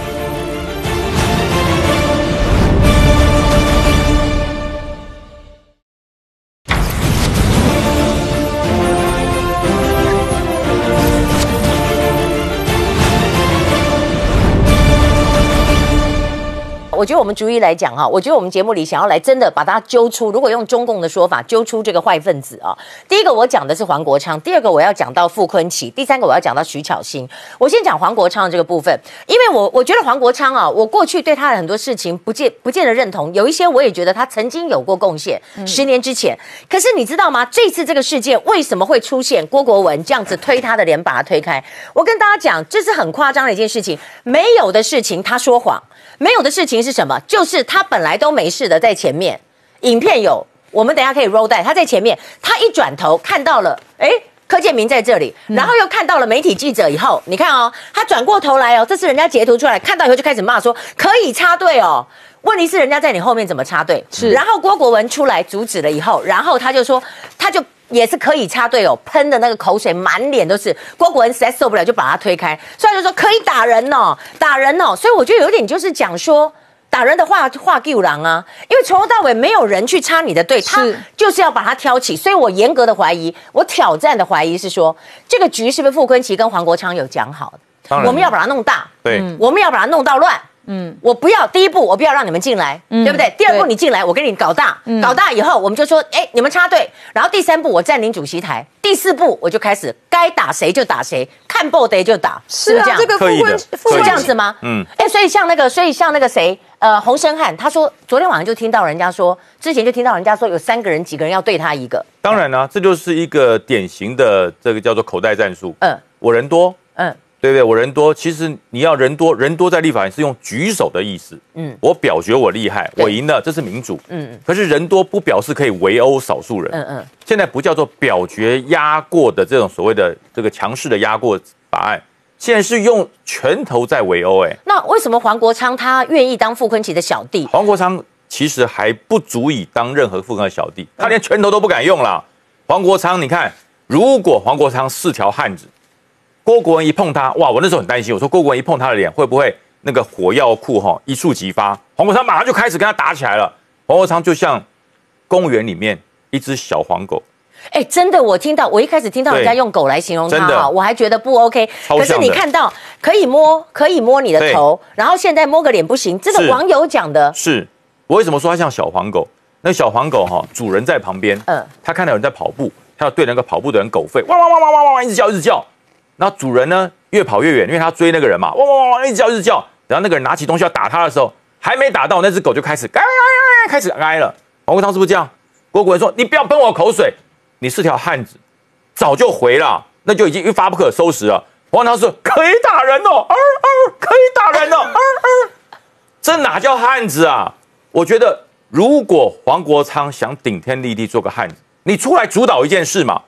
我觉得我们逐一来讲哈，我觉得我们节目里想要来真的把它揪出，如果用中共的说法，揪出这个坏分子啊。第一个我讲的是黄国昌，第二个我要讲到傅崐萁，第三个我要讲到徐巧芯。我先讲黄国昌的这个部分，因为我我觉得黄国昌啊，我过去对他的很多事情不见不见得认同，有一些我也觉得他曾经有过贡献，嗯、十年之前。可是你知道吗？这次这个事件为什么会出现郭国文这样子推他的脸，把他推开？我跟大家讲，这是很夸张的一件事情，没有的事情他说谎。没有的事情是什么？就是他本来都没事的，在前面，影片有，我们等一下可以 roll 带，他在前面，他一转头看到了，哎，柯建铭在这里，然后又看到了媒体记者以后，你看哦，他转过头来哦，这是人家截图出来，看到以后就开始骂说可以插队哦。问题是人家在你后面怎么插队？是，然后郭国文出来阻止了以后，然后他就说，他就。也是可以插队哦，喷的那个口水满脸都是。郭国文实在受不了，就把他推开，所以就说可以打人哦，打人哦。所以我觉得有点就是讲说打人的话话救狼啊，因为从头到尾没有人去插你的队，他就是要把他挑起。所以我严格的怀疑，我挑战的怀疑是说，这个局是不是傅崐萁跟黄国昌有讲好的？我们要把它弄大， 对， 嗯、我们要把它弄到乱。嗯，我不要第一步，我不要让你们进来，嗯、对不对？第二步你进来，我跟你搞大，嗯、搞大以后，我们就说，哎，你们插队。然后第三步我占领主席台，第四步我就开始该打谁就打谁，看报得就打， 是啊，这个可以的， 是这样子吗？嗯，哎，所以像那个，所以像那个谁，呃，洪申翰，他说昨天晚上就听到人家说，之前就听到人家说有三个人、几个人要对他一个。 当然啦、啊，这就是一个典型的这个叫做口袋战术。嗯，我人多，嗯。对不对？我人多，其实你要人多，人多在立法院是用举手的意思。嗯，我表决我厉害，我赢了，这是民主。嗯嗯。可是人多不表示可以围殴少数人。嗯嗯。现在不叫做表决压过的这种所谓的这个强势的压过法案，现在是用拳头在围殴。哎， 那为什么黄国昌他愿意当傅崐萁的小弟？ 黄国昌其实还不足以当任何傅崐萁的小弟，他连拳头都不敢用了。黄国昌，你看，如果黄国昌是条汉子。郭国文一碰他，哇！我那时候很担心，我说郭国文一碰他的脸，会不会那个火药库哈一触即发？黄国昌马上就开始跟他打起来了。黄国昌就像公园里面一只小黄狗。 哎，真的，我听到，我一开始听到人家用狗来形容他哈，我还觉得不 OK。可是你看到可以摸，可以摸你的头，然后现在摸个脸不行，这个网友讲的。 是，我为什么说他像小黄狗？那小黄狗哈，主人在旁边，嗯，他看到有人在跑步，他要对那个跑步的人狗吠，汪汪汪汪汪汪，一直叫，一直叫。然后主人呢越跑越远，因为他追那个人嘛，汪汪汪一直叫一直叫。然后那个人拿起东西要打他的时候，还没打到，那只狗就开始哀哀哀开始哀了。黄国昌是不是这样？郭国文说：“你不要喷我口水，你是条汉子，早就回了，那就已经一发不可收拾了。”黄国昌说：“可以打人哦，啊啊，可以打人哦，啊啊，这哪叫汉子啊？”我觉得，如果黄国昌想顶天立地做个汉子，你出来主导一件事嘛。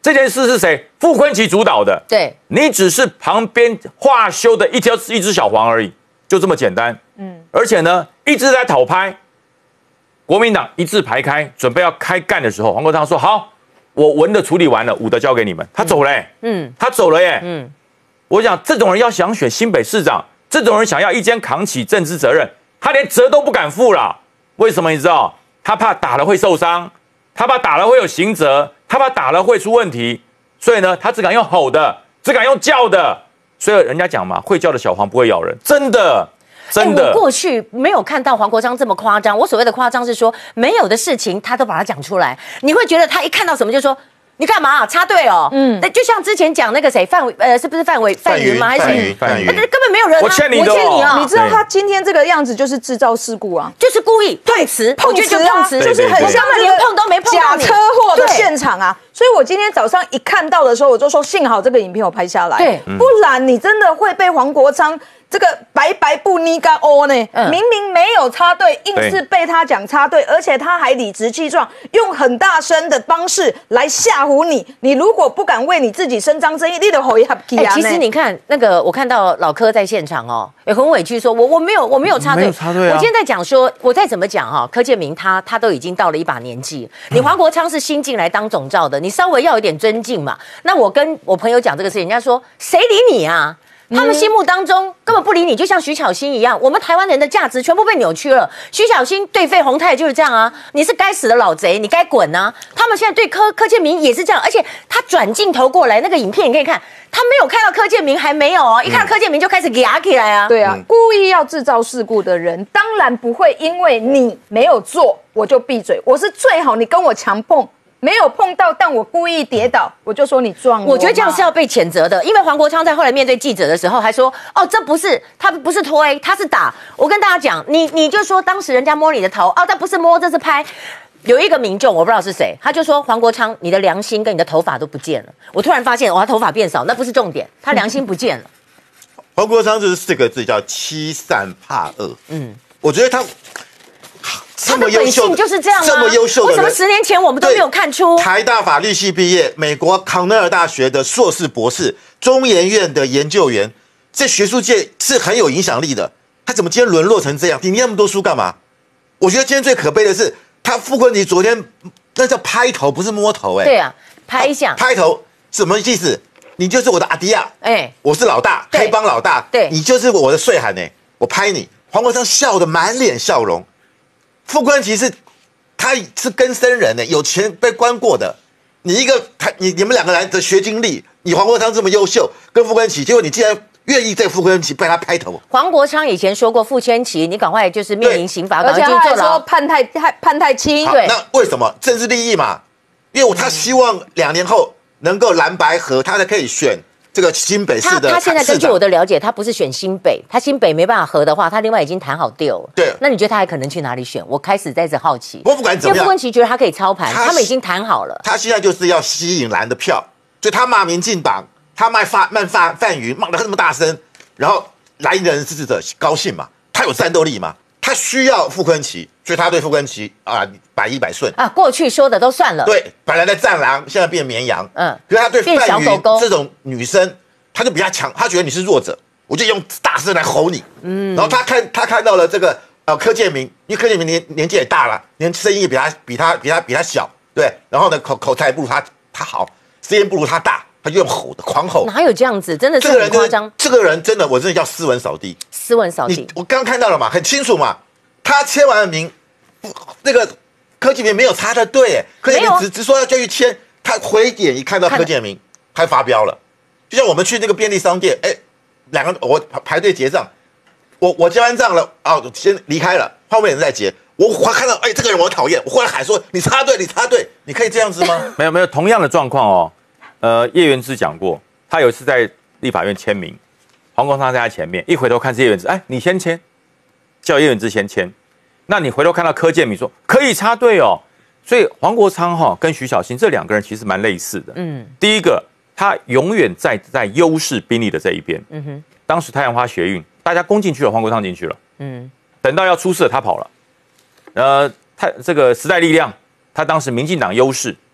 这件事是谁？傅昆萁主导的。 对， 你只是旁边画修的一条一只小黄而已，就这么简单。嗯，而且呢，一直在讨拍。国民党一字排开，准备要开干的时候，黄国昌说：“好，我文的处理完了，武的交给你们。”他走了、欸，嗯，他走了耶、欸，嗯。我想这种人要想选新北市长，这种人想要一肩扛起政治责任，他连责都不敢负了。为什么？你知道？他怕打了会受伤，他怕打了会有刑责，他怕打了会出问题，所以呢，他只敢用吼的，只敢用叫的。所以人家讲嘛，会叫的小黄不会咬人，真的。真的、 欸，我过去没有看到黄国昌这么夸张。我所谓的夸张是说，没有的事情他都把它讲出来。你会觉得他一看到什么就说你干嘛、啊、插队哦？嗯，那就像之前讲那个谁范伟，呃，是不是范伟范云吗？还是范云？范云， 根本没有人、啊， 我欠你的、哦， 我欠你啊！ 你知道他今天这个样子就是制造事故啊， 就是故意碰瓷， 碰瓷啊， 就是很像那连碰都没碰假车祸的现场啊。所以我今天早上一看到的时候，我就说幸好这个影片我拍下来， 对， 不然你真的会被黄国昌这个白白布尼嘎欧呢，嗯、明明没有插队，硬是被他讲插队，而且他还理直气壮，用很大声的方式来吓唬你。你如果不敢为你自己伸张正义，你就吼一下气啊！ 其实你看那个，我看到老柯在现场哦，也很委屈说，我我没有我没有插队， 没有插队啊！ 我今天在讲说，我再怎么讲哈、哦，柯建铭他他都已经到了一把年纪，你黄国昌是新进来当总召的，你稍微要有点尊敬嘛。那我跟我朋友讲这个事情，人家说谁理你啊？他们心目当中根本不理你，就像徐巧芯一样，我们台湾人的价值全部被扭曲了。徐巧芯对费鸿泰就是这样啊，你是该死的老贼，你该滚啊！他们现在对柯柯建铭也是这样，而且他转镜头过来，那个影片你可以看，他没有看到柯建铭还没有哦，一看到柯建铭就开始压起来啊。 对啊，故意要制造事故的人，当然不会因为你没有做我就闭嘴，我是最好你跟我强碰。没有碰到，但我故意跌倒，我就说你撞我。 我觉得这样是要被谴责的，因为黄国昌在后来面对记者的时候还说：“哦，这不是他不是推，他是打。”我跟大家讲，你你就说当时人家摸你的头，哦，这不是摸，这是拍。有一个民众我不知道是谁，他就说黄国昌，你的良心跟你的头发都不见了。我突然发现，哇，他头发变少，那不是重点，他良心不见了。 黄国昌就是四个字，叫欺善怕恶。嗯，我觉得他。 他的本性就是这样吗？ 这么优秀的人， 为什么十年前我们都没有看出？ 台大法律系毕业，美国康奈尔大学的硕士博士，中研院的研究员，在学术界是很有影响力的。他怎么今天沦落成这样？你念那么多书干嘛？我觉得今天最可悲的是，他傅昆萁昨天那叫拍头，不是摸头、欸，哎， 对啊，拍一下， 拍头什么意思？你就是我的阿迪亚，哎、欸，我是老大，黑帮老大， 对， 你就是我的岁寒呢、欸，我拍你。黄国昌笑得满脸笑容。傅昆萁是，他是根生人呢，有钱被关过的。你一个他，你你们两个人的学经历，你黄国昌这么优秀，跟傅昆萁，结果你竟然愿意在傅昆萁被他拍头。 黄国昌以前说过，傅昆萁，你赶快就是面临刑罚， 而且他还说判太判太轻。 对， 那为什么政治利益嘛？因为他希望两年后能够蓝白合，他才可以选。这个新北市的他他现在根据我的了解，他不是选新北，他新北没办法合的话，他另外已经谈好 deal 了。 对， 那你觉得他还可能去哪里选？我开始在这好奇。 我不管怎么样， 因为傅昆萁觉得他可以操盘，他们已经谈好了。 他现在就是要吸引蓝的票，所以他骂民进党，他骂范骂范范云，骂得这么大声，然后蓝营的人支持者高兴嘛，他有战斗力嘛，他需要傅昆萁，所以他对傅昆萁啊百依百顺啊。过去说的都算了， 对，本来的战狼现在变绵羊， 嗯， 可是他对范云这种女生。他就比较强，他觉得你是弱者，我就用大声来吼你。嗯，然后他看他看到了这个呃柯建铭，因为柯建铭年年纪也大了，连声音也比他比他比他比他小，对。然后呢口口才不如他他好，声音不如他大，他就用吼的狂吼。 哪有这样子？真的是很夸张。 这个人真的，我真的叫斯文扫地。 斯文扫地。 我刚刚看到了嘛，很清楚嘛。他签完了名，那个柯建铭没有插的队，柯建铭只只说要就去签，他回点一看到柯建铭，他发飙了。就像我们去那个便利商店，哎，两个我排队结账，我我结完账了啊，先离开了，后面人在结，我忽然看到，哎，这个人我讨厌，我忽然喊说你插队，你插队，你可以这样子吗？ 没有没有，同样的状况哦，呃，叶元之讲过，他有一次在立法院签名，黄国昌在他前面，一回头看是叶元之，哎，你先签，叫叶元之先签，那你回头看到柯建铭说可以插队哦，所以黄国昌哈、哦、跟徐小新这两个人其实蛮类似的，嗯，第一个。他永远在在优势兵力的这一边。嗯哼，当时太阳花学运，大家攻进去了，黄国昌进去了。嗯，等到要出事了，他跑了。呃，他这个时代力量，他当时民进党优势，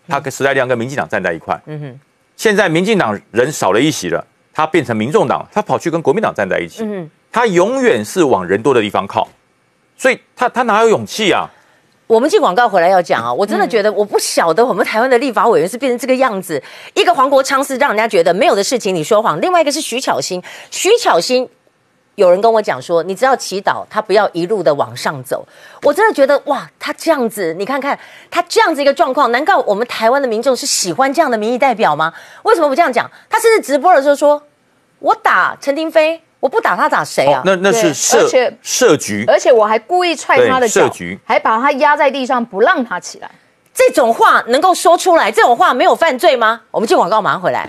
他跟时代力量跟民进党站在一块。嗯哼，现在民进党人少了一席了，他变成民众党，他跑去跟国民党站在一起。嗯哼，他永远是往人多的地方靠，所以他他哪有勇气啊？ 我们进广告回来要讲啊，我真的觉得我不晓得我们台湾的立法委员是变成这个样子。一个黄国昌是让人家觉得没有的事情你说谎，另外一个是徐巧芯。徐巧芯有人跟我讲说，你只要祈祷他不要一路的往上走。我真的觉得哇，他这样子，你看看他这样子一个状况，难道我们台湾的民众是喜欢这样的民意代表吗？为什么不这样讲？他甚至直播的时候说，我打陈亭妃。我不打他打谁啊？ 哦、那那是设设局， 而且我还故意踹他的脚， 设局还把他压在地上不让他起来。 这种话能够说出来，这种话没有犯罪吗？我们进广告，马上回来。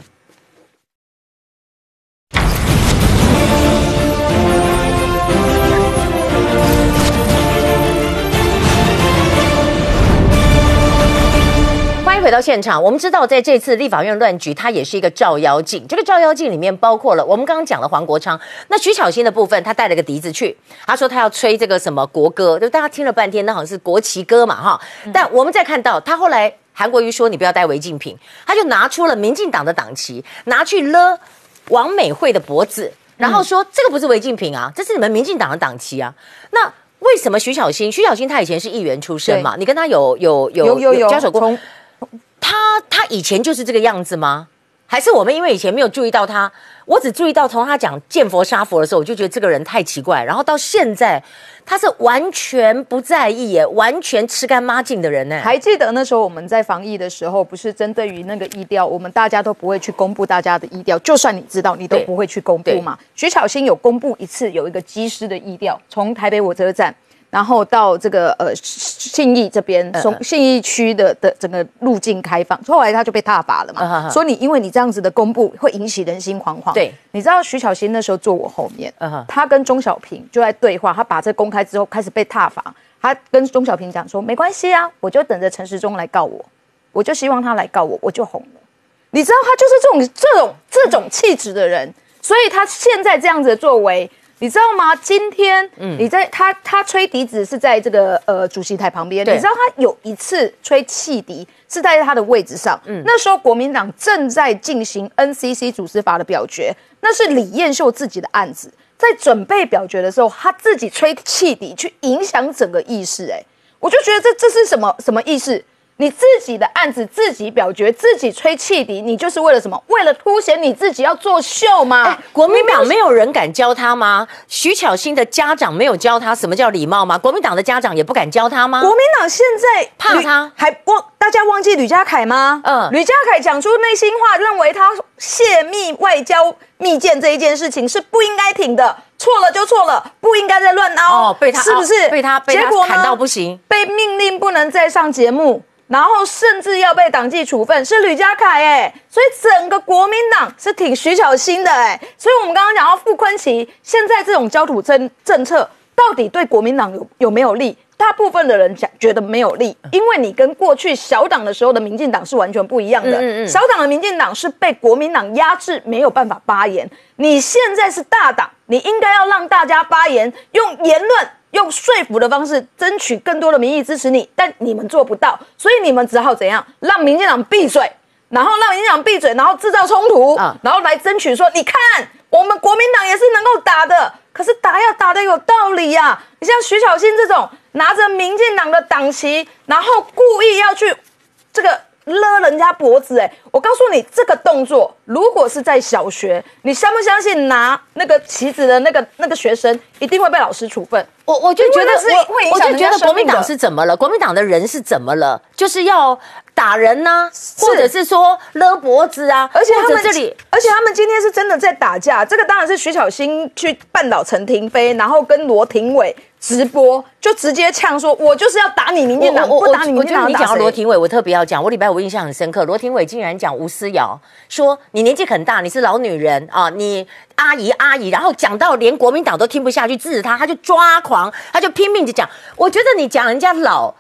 欢迎回到现场。我们知道，在这次立法院乱局，它也是一个照妖镜。这个照妖镜里面包括了我们刚刚讲的黄国昌，那徐巧芯的部分，他带了个笛子去，他说他要吹这个什么国歌，就大家听了半天，那好像是国旗歌嘛，哈。但我们再看到他后来，韩国瑜说你不要带违禁品，他就拿出了民进党的党旗，拿去勒王美惠的脖子，然后说这个不是违禁品啊，这是你们民进党的党旗啊。那为什么徐巧芯？徐巧芯他以前是议员出身嘛，你跟他有有有有有有交手过？他他以前就是这个样子吗？还是我们因为以前没有注意到他？我只注意到从他讲见佛杀佛的时候，我就觉得这个人太奇怪。然后到现在，他是完全不在意耶，完全吃干抹净的人呢。 还记得那时候我们在防疫的时候，不是针对于那个疫调，我们大家都不会去公布大家的疫调，就算你知道，你都不会去公布嘛。徐巧芯有公布一次，有一个机师的疫调，从台北火车站。然后到这个呃信义这边，从信义区的的整个路径开放，后来他就被挞伐了嘛，说你因为你这样子的公布会引起人心惶惶。 对， 你知道徐巧芯那时候坐我后面，他跟钟小平就在对话，他把这公开之后开始被挞伐，他跟钟小平讲说没关系啊，我就等着陈时中来告我，我就希望他来告我，我就红了。你知道他就是这种这种这种气质的人，所以他现在这样子的作为。你知道吗？今天你在他他吹笛子是在这个呃主席台旁边，你知道他有一次吹汽笛是在他的位置上。嗯，那时候国民党正在进行 N C C 组织法的表决，那是李彦秀自己的案子，在准备表决的时候，他自己吹汽笛去影响整个议事。哎，我就觉得这这是什么什么意思？你自己的案子自己表决，自己吹汽笛，你就是为了什么？为了凸显你自己要作秀吗？ 欸、国民党没有人敢教他吗？徐巧芯的家长没有教他什么叫礼貌吗？国民党的家长也不敢教他吗？ 国民党现在怕他， 还忘大家忘记吕家凯吗？嗯，吕家凯讲出内心话，认为他泄密外交密件这一件事情是不应该停的。错了就错了，不应该再乱凹。哦， 被他是不是？ 被他被他砍到不行， 被命令不能再上节目。然后甚至要被党纪处分，是吕家凯哎，所以整个国民党是挺徐巧芯的哎，所以我们刚刚讲到傅崐萁，现在这种焦土政政策到底对国民党有有没有利？大部分的人讲觉得没有利，因为你跟过去小党的时候的民进党是完全不一样的。嗯嗯嗯小党的民进党是被国民党压制，没有办法发言。你现在是大党，你应该要让大家发言，用言论。用说服的方式争取更多的民意支持你，但你们做不到，所以你们只好怎样？让民进党闭嘴，然后让民进党闭嘴，然后制造冲突，啊、然后来争取说，你看我们国民党也是能够打的，可是打要打得有道理呀、啊。你像徐巧芯这种拿着民进党的党旗，然后故意要去这个勒人家脖子，哎，我告诉你，这个动作如果是在小学，你相不相信拿那个旗子的那个那个学生一定会被老师处分？ 我我就觉得是会影响人家生命的。我就觉得国民党是怎么了？国民党的人是怎么了？就是要打人呐、啊，或者是说勒脖子啊， 而且他们这里， 而且他们今天是真的在打架。这个当然是徐巧芯去绊倒陈亭妃，然后跟罗廷伟直播，就直接呛说：“我就是要打你民进党，不打你民进党。” 你讲到罗廷伟，我特别要讲。我礼拜五印象很深刻，罗廷伟竟然讲吴思瑶说：“你年纪很大，你是老女人啊，你阿姨阿姨。”然后讲到连国民党都听不下去，制止他，他就抓狂，他就拼命的讲。我觉得你讲人家老。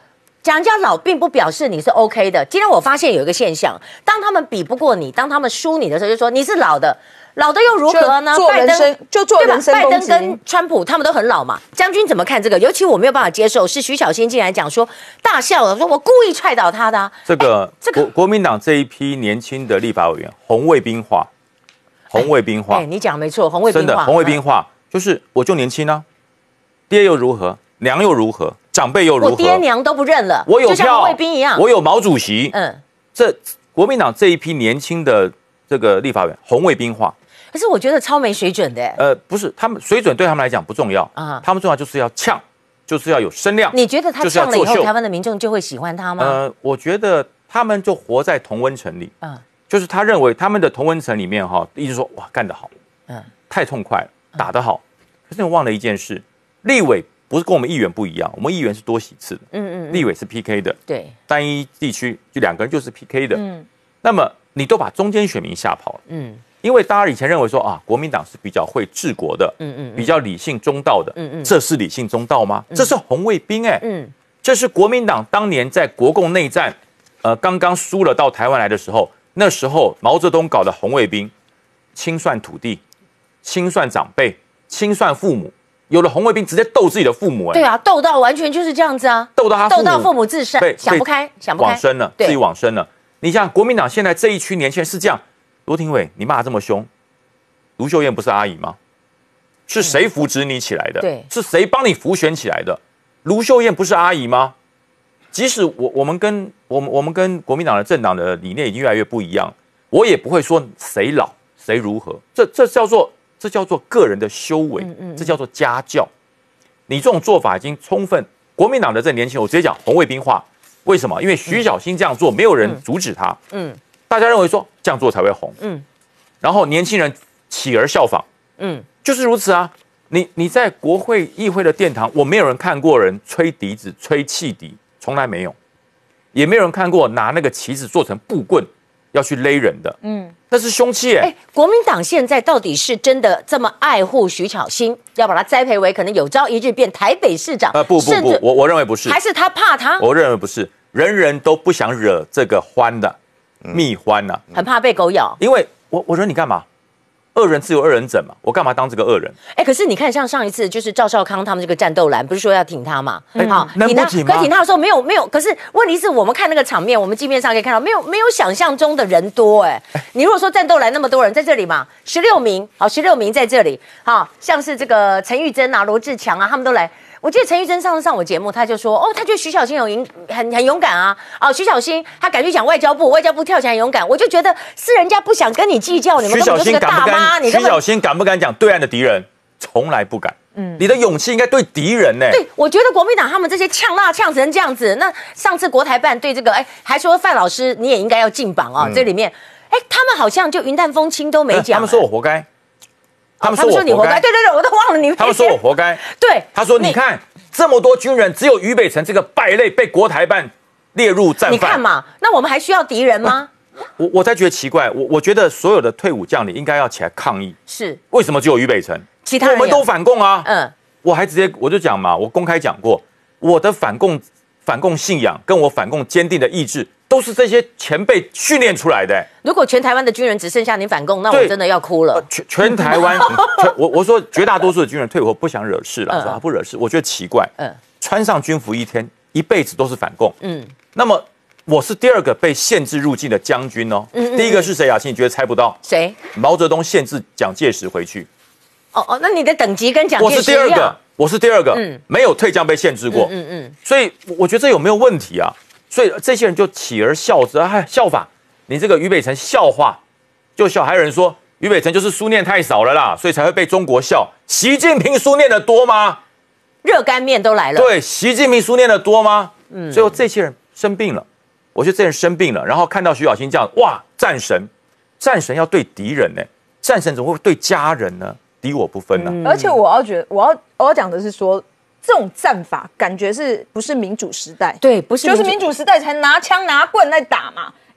讲人家老，并不表示你是 OK 的。今天我发现有一个现象，当他们比不过你，当他们输你的时候，就说你是老的。老的又如何呢？ 做人生就做人生拜登攻击。 跟川普他们都很老嘛。将军怎么看这个？尤其我没有办法接受，是徐小新竟然讲说大笑了，说我故意踹倒他的、啊。 这个、 欸、这个国国民党这一批年轻的立法委员，红卫兵化，红卫兵化。 哎、欸欸，你讲没错，红卫兵化。 真的红卫兵化，就是我就年轻啊，爹又如何，娘又如何，长辈又如何， 我爹娘都不认了， 我有票， 就像红卫兵一样， 我有毛主席。 嗯， 这国民党这一批年轻的这个立法委员，红卫兵化。 可是我觉得超没水准的。 呃，不是，他们水准对他们来讲不重要啊，他们重要就是要呛，就是要有声量。 你觉得他呛了以后，台湾的民众就会喜欢他吗？ 呃，我觉得他们就活在同温层里，嗯，就是他认为他们的同温层里面哈，一直说哇干得好，嗯，太痛快了，打得好。可是你忘了一件事，立委不是跟我们议员不一样，我们议员是多席次的，嗯嗯，立委是 P K 的， 对， 单一地区就两个人就是 P K 的，嗯，那么你都把中间选民吓跑了，嗯。因为大家以前认为说啊，国民党是比较会治国的，嗯嗯，比较理性中道的，嗯嗯，这是理性中道吗？这是红卫兵哎，嗯，这是国民党当年在国共内战，呃，刚刚输了到台湾来的时候，那时候毛泽东搞的红卫兵，清算土地，清算长辈，清算父母，有的红卫兵直接斗自己的父母哎， 对啊，斗到完全就是这样子啊， 斗到他斗到父母自杀，想不开，想不开， 往生了，自己往生了。你像国民党现在这一区年轻人是这样。罗廷伟，你骂得这么凶，卢秀燕不是阿姨吗？是谁扶植你起来的？ 对， 是谁帮你扶选起来的？卢秀燕不是阿姨吗？即使我我们跟我们我们跟国民党的政党的理念已经越来越不一样，我也不会说谁老谁如何，这这叫做这叫做个人的修为，嗯嗯这叫做家教。你这种做法已经充分，国民党的这年轻人，我直接讲红卫兵化。为什么？因为徐小新这样做，没有人阻止他。嗯。嗯大家认为说这样做才会红，嗯，然后年轻人起而效仿，嗯，就是如此啊。你你在国会议会的殿堂，我没有人看过人吹笛子、吹汽笛，从来没有，也没有人看过拿那个旗子做成布棍要去勒人的，嗯，那是凶器哎。 国民党现在到底是真的这么爱护徐巧芯，要把他栽培为可能有朝一日变台北市长？ 呃，不不不，我我认为不是， 还是他怕他？ 我认为不是，人人都不想惹这个欢的。蜜獾呐、啊， 很怕被狗咬， 因为我我惹你干嘛？恶人自有恶人整嘛，我干嘛当这个恶人？ 哎，可是你看，像上一次就是赵少康他们这个战斗蓝，不是说要挺他嘛？ 嗯、好，能不挺吗？ 可挺他的时候没有没有，可是问题是我们看那个场面，我们镜面上可以看到，没有没有想象中的人多哎。你如果说战斗蓝那么多人在这里嘛，十六名，好，十六名在这里，好，像是这个陈玉珍啊、罗志强啊，他们都来。我记得陈玉珍上次上我节目，他就说，哦，他觉得徐小新有勇很很勇敢啊，哦，徐小新他敢去讲外交部，外交部跳起来勇敢，我就觉得是人家不想跟你计较，你们根本就是个大妈。 徐小新敢不敢讲对岸的敌人？从来不敢。嗯，你的勇气应该对敌人呢、欸。 对，我觉得国民党他们这些呛辣呛成这样子，那上次国台办对这个，哎，还说范老师你也应该要进榜啊、哦嗯，这里面，哎，他们好像就云淡风轻都没讲、 呃。他们说我活该。 他们说我你活该，对对对，我都忘了你。 他们说我活该， 对， 他说你看这么多军人，只有于北辰这个败类被国台办列入战犯。 你看嘛，那我们还需要敌人吗？ 我我才觉得奇怪，我我觉得所有的退伍将领应该要起来抗议。 是， 为什么只有于北辰？ 其他人我们都反共啊。 嗯， 我还直接我就讲嘛，我公开讲过，我的反共反共信仰跟我反共坚定的意志。都是这些前辈训练出来的、欸。 如果全台湾的军人只剩下你反共，那我真的要哭了。 呃、全全台湾，全我我说绝大多数的军人退伍后不想惹事了，嗯、说啊不惹事，我觉得奇怪。嗯，穿上军服一天，一辈子都是反共。嗯，那么我是第二个被限制入境的将军哦。嗯, 嗯, 嗯，第一个是谁？雅琪，你觉得猜不到？ 谁？ 毛泽东限制蒋介石回去。 哦哦，那你的等级跟蒋介石一样。 我是第二个，我是第二个，嗯，没有退将被限制过。嗯 嗯, 嗯，所以我觉得这有没有问题啊？所以这些人就起而效之，哎，效法你这个于北辰笑话，就笑。还有人说于北辰就是书念太少了啦，所以才会被中国笑。习近平书念的多吗？ 热干面都来了。 对，习近平书念的多吗？嗯，最后这些人生病了，我觉得这些人生病了，然后看到徐小新这样，哇，战神，战神要对敌人呢、欸，战神怎么会对家人呢？敌我不分呢、啊嗯？而且我要觉得，我要我要讲的是说。这种战法感觉是不是民主时代？ 对，不是， 就是民主时代才拿枪拿棍来打嘛。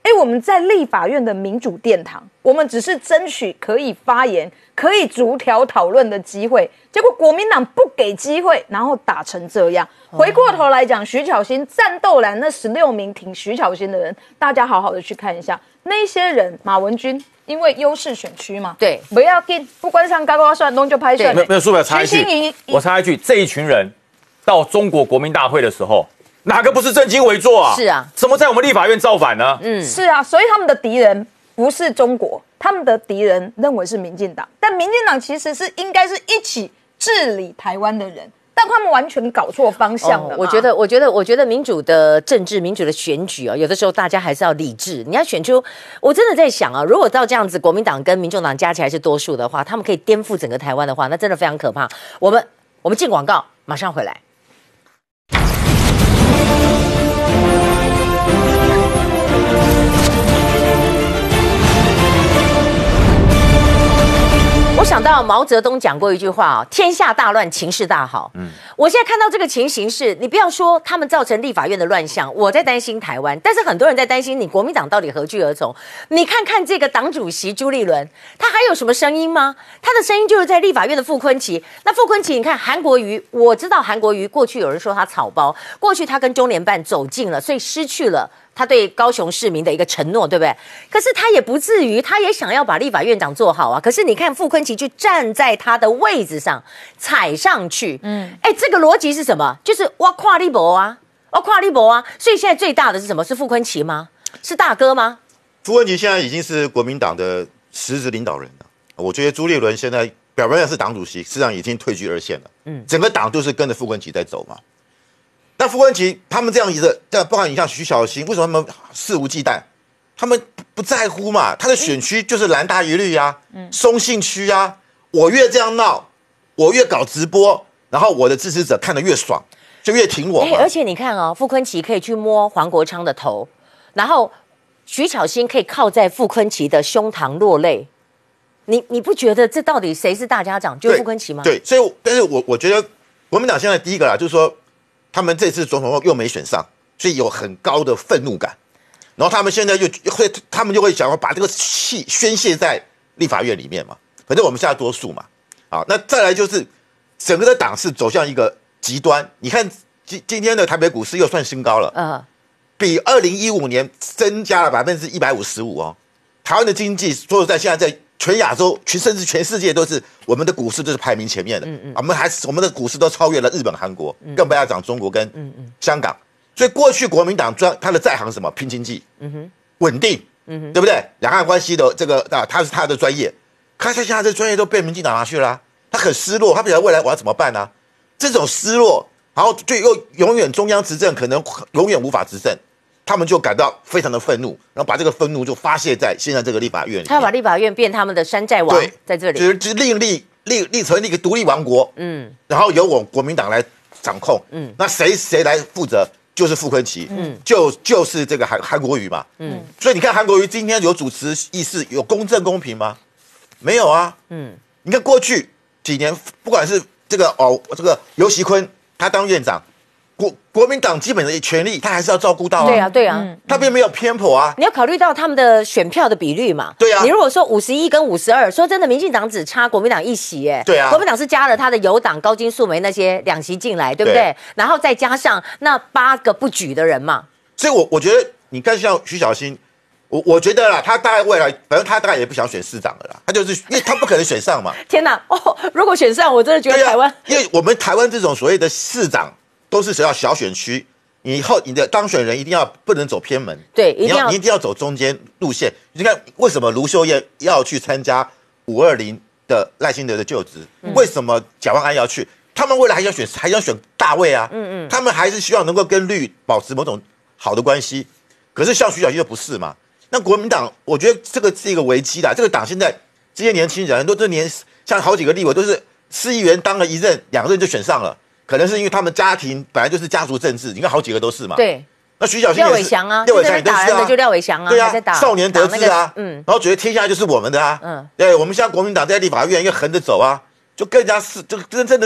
哎，我们在立法院的民主殿堂，我们只是争取可以发言、可以逐条讨论的机会，结果国民党不给机会，然后打成这样。回过头来讲，徐巧芯战斗栏那十六名挺徐巧芯的人，大家好好的去看一下，那些人，马文君因为优势选区嘛， 对， 不要紧，不管上高高算，东就拍算。 没有没有，苏北插一句，我插一句，这一群人到中国国民大会的时候。哪个不是正襟危坐啊？ 是啊， 怎么在我们立法院造反呢？ 嗯，是啊，所以他们的敌人不是中国，他们的敌人认为是民进党，但民进党其实是应该是一起治理台湾的人，但他们完全搞错方向了、哦。 我觉得，我觉得，我觉得民主的政治、民主的选举啊，有的时候大家还是要理智。你要选出，我真的在想啊，如果到这样子，国民党跟民众党加起来是多数的话，他们可以颠覆整个台湾的话，那真的非常可怕。我们我们进广告，马上回来。我想到毛泽东讲过一句话哦，天下大乱，情势大好。嗯，我现在看到这个情形是，你不要说他们造成立法院的乱象，我在担心台湾，但是很多人在担心你国民党到底何去何从？你看看这个党主席朱立伦，他还有什么声音吗？他的声音就是在立法院的傅崐萁。那傅崐萁，你看韩国瑜，我知道韩国瑜过去有人说他草包，过去他跟中联办走近了，所以失去了他对高雄市民的一个承诺，对不对？可是他也不至于，他也想要把立法院长做好啊。可是你看傅崐萁就站在他的位置上踩上去，嗯，哎，这个逻辑是什么？就是我跨立博啊，我跨立博啊。所以现在最大的是什么？是傅崐萁吗？是大哥吗？ 傅崐萁现在已经是国民党的实质领导人了。我觉得朱立伦现在表面上是党主席，实际上已经退居二线了。嗯，整个党就是跟着傅崐萁在走嘛。那傅崐萁他们这样一个，这样包括你像徐巧芯，为什么他们肆无忌惮？他们不在乎嘛？他的选区就是蓝大于绿啊，嗯，松信区啊，我越这样闹，我越搞直播，然后我的支持者看得越爽，就越挺我嘛。 而且你看哦，傅崐萁可以去摸黄国昌的头，然后徐巧芯可以靠在傅崐萁的胸膛落泪。你你不觉得这到底谁是大家长？就是傅崐萁吗？ 对，所以但是我我觉得国民党现在第一个啦，就是说。他们这次总统又没选上，所以有很高的愤怒感，然后他们现在就会，他们就会想要把这个气宣泄在立法院里面嘛。反正我们现在多数嘛，啊，那再来就是整个的党是走向一个极端。你看今今天的台北股市又算新高了，嗯，比二零一五年增加了百分之一百五十五哦。台湾的经济说实在，现在在全亚洲、全甚至全世界都是我们的股市都是排名前面的，嗯嗯，我们还我们的股市都超越了日本、韩国，嗯、更不要讲中国跟香港。所以过去国民党专他的在行是什么？拼经济，嗯哼，稳定，嗯哼，对不对？两岸关系的这个啊，他是他的专业，可是现在这专业都被民进党拿去了、啊，他很失落，他不晓得未来我要怎么办呢、啊？这种失落，然后就又永远中央执政可能永远无法执政。他们就感到非常的愤怒，然后把这个愤怒就发泄在现在这个立法院里。 他要把立法院变他们的山寨王， 对， 在这里， 就是就是另立立立成一个独立王国，嗯，然后由我国民党来掌控，嗯，那谁谁来负责？就是傅崐萁，嗯，就就是这个韩韩国瑜嘛，嗯，所以你看韩国瑜今天有主持议事，有公正公平吗？没有啊，嗯，你看过去几年，不管是这个哦这个游锡堃他当院长。国国民党基本的权利，他还是要照顾到啊。 对啊，对啊，嗯、 他并没有偏颇啊。 你要考虑到他们的选票的比率嘛。 对啊。 你如果说五十一跟五十二，说真的，民进党只差国民党一席，哎。 对啊。 国民党是加了他的友党高金素梅那些两席进来，对不对？对然后再加上那八个不举的人嘛。 所以我，我我觉得你看像徐巧芯，我我觉得啦，他大概未来，反正他大概也不想选市长了啦，他就是因为他不可能选上嘛。 天哪，哦，如果选上，我真的觉得台湾、啊， 因为我们台湾这种所谓的市长。都是谁要小选区，你以后你的当选人一定要不能走偏门， 对，一定要你要你一定要走中间路线。你看为什么卢秀燕要去参加五二零的赖清德的就职？嗯、为什么蒋万安要去？他们未来还想选还想选大位啊，嗯嗯，他们还是希望能够跟绿保持某种好的关系。可是像徐巧芯就不是嘛？那国民党，我觉得这个是一个危机啦。这个党现在这些年轻人很多这年像好几个立委都是市议员当了一任两任就选上了。可能是因为他们家庭本来就是家族政治，你看好几个都是嘛。 对。 那徐巧芯廖伟翔啊， 廖伟翔也都是啊， 就廖伟翔啊， 对啊， 在打少年得志啊， 那個、嗯， 然后觉得天下就是我们的啊，嗯，对，我们现在国民党在立法院要横着走啊，就更加是，就真真的是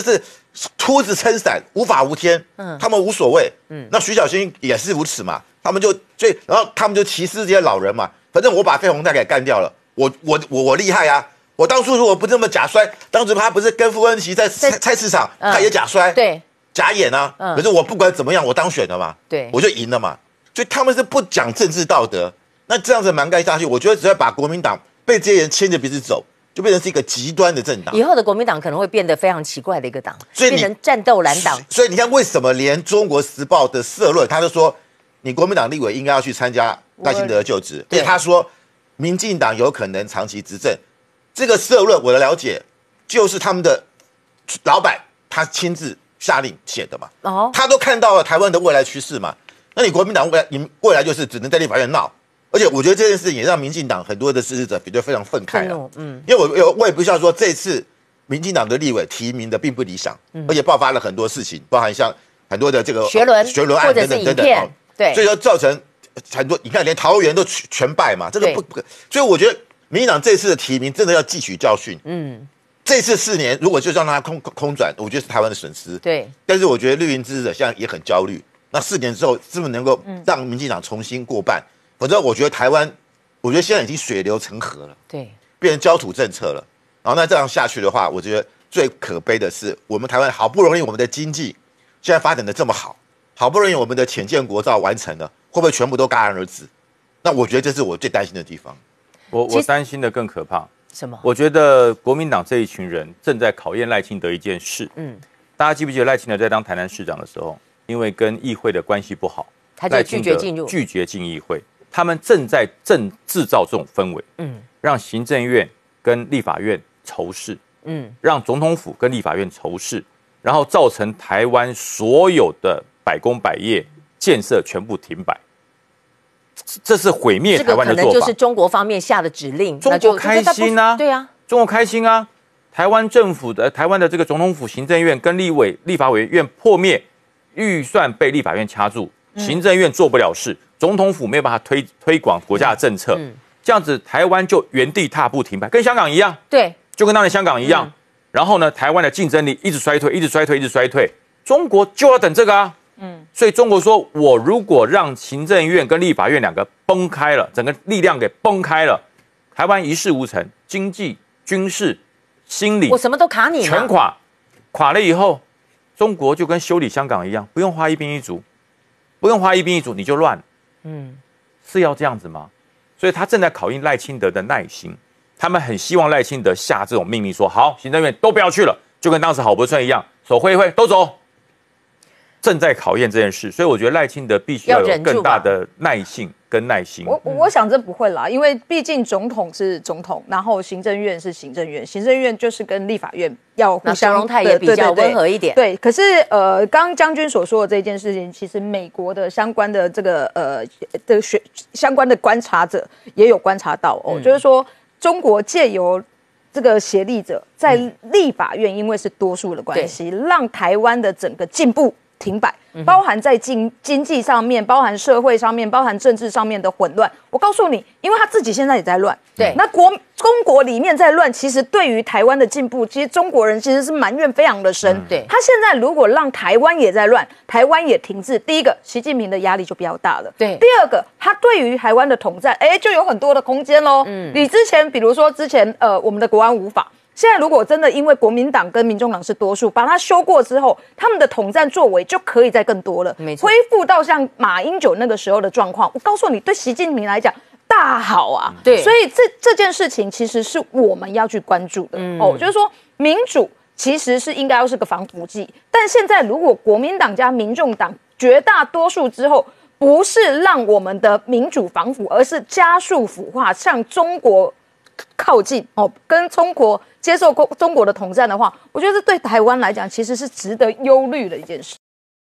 秃子撑伞，无法无天，嗯，他们无所谓，嗯，那徐小新也是如此嘛，他们就最，然后他们就歧视这些老人嘛，反正我把费鸿泰给干掉了，我我我我厉害啊！我当初如果不这么假摔，当初他不是跟傅恩琪在菜菜市场，嗯、他也假摔， 对， 假演啊，嗯、可是我不管怎么样，我当选了嘛， 对， 我就赢了嘛，所以他们是不讲政治道德，那这样子蛮盖下去，我觉得只要把国民党被这些人牵着鼻子走。就变成是一个极端的政党， 以后的国民党可能会变得非常奇怪的一个党， 所以变成战斗蓝党。 所以你看，为什么连《中国时报》的社论，他就说，你国民党立委应该要去参加赖清德的就职，而且他说，民进党有可能长期执政。这个社论，我的了解就是他们的老板他亲自下令写的嘛，哦，他都看到了台湾的未来趋势嘛。那你国民党未来，你未来就是只能在立法院闹。而且我觉得这件事情也让民进党很多的支持者比对非常愤慨了，嗯，因为我我也不需要说这次民进党的立委提名的并不理想，嗯、而且爆发了很多事情，包含像很多的这个学伦学伦案等等等等，哦、 对， 所以说造成很多，你看连桃园都全败嘛，这个不不，所以我觉得民进党这次的提名真的要汲取教训，嗯，这次四年如果就让它空空转，我觉得是台湾的损失， 对， 但是我觉得绿营支持者现在也很焦虑，那四年之后是不是能够让民进党重新过半？否则，我觉得台湾，我觉得现在已经水流成河了， 对， 变成焦土政策了。然后那这样下去的话，我觉得最可悲的是，我们台湾好不容易我们的经济现在发展的这么好，好不容易我们的潜舰国造完成了，会不会全部都戛然而止？那我觉得这是我最担心的地方。 我我担心的更可怕。 什么？ 我觉得国民党这一群人正在考验赖清德一件事。嗯，大家记不记得赖清德在当台南市长的时候，因为跟议会的关系不好， 他就拒绝进入， 拒绝进议会。他们正在正制造这种氛围，嗯，让行政院跟立法院仇视，嗯，让总统府跟立法院仇视，然后造成台湾所有的百工百业建设全部停摆，这是毁灭台湾的做法。这个可能就是中国方面下的指令， 中国开心啊， 对啊， 中国开心啊，台湾政府的台湾的这个总统府、行政院跟立委、立法委员破灭，预算被立法院掐住，行政院做不了事。总统府没有办法推推广国家的政策，嗯、这样子台湾就原地踏步停摆，跟香港一样， 对， 就跟当年香港一样。嗯、然后呢，台湾的竞争力一直衰退，一直衰退，一直衰退。中国就要等这个啊，嗯，所以中国说，我如果让行政院跟立法院两个崩开了，整个力量给崩开了，台湾一事无成，经济、军事、心理， 我什么都卡你， 全垮，垮了以后，中国就跟修理香港一样，不用花一兵一卒，不用花一兵一卒，你就乱。嗯，是要这样子吗？所以他正在考验赖清德的耐心。他们很希望赖清德下这种命令说，好，行政院都不要去了，就跟当时郝柏村一样，手挥一挥都走。正在考验这件事，所以我觉得赖清德必须要有更大的耐性跟耐心。 我我想这不会啦，因为毕竟总统是总统，然后行政院是行政院，行政院就是跟立法院要互相。 小荣泰也比较温和一点。 对，可是呃，刚刚将军所说的这件事情，其实美国的相关的这个呃的学相关的观察者也有观察到哦，嗯、就是说中国借由这个协力者在立法院，因为是多数的关系，嗯、让台湾的整个进步停摆，包含在经经济上面，包含社会上面，包含政治上面的混乱。我告诉你，因为他自己现在也在乱， 对， 那国中国里面在乱，其实对于台湾的进步，其实中国人其实是埋怨非常的深。嗯、 对， 他现在如果让台湾也在乱，台湾也停滞，第一个，习近平的压力就比较大了。 对， 第二个，他对于台湾的统战，哎，就有很多的空间喽。嗯，你之前比如说之前呃，我们的国安无法。现在如果真的因为国民党跟民众党是多数，把它修过之后，他们的统战作为就可以再更多了， 没错， 恢复到像马英九那个时候的状况。我告诉你，对习近平来讲大好啊， 对， 所以这这件事情其实是我们要去关注的、嗯、哦，就是说民主其实是应该要是个防腐剂，但现在如果国民党加民众党绝大多数之后，不是让我们的民主防腐，而是加速腐化，向中国靠近哦，跟中国接受中国的统战的话，我觉得这对台湾来讲其实是值得忧虑的一件事。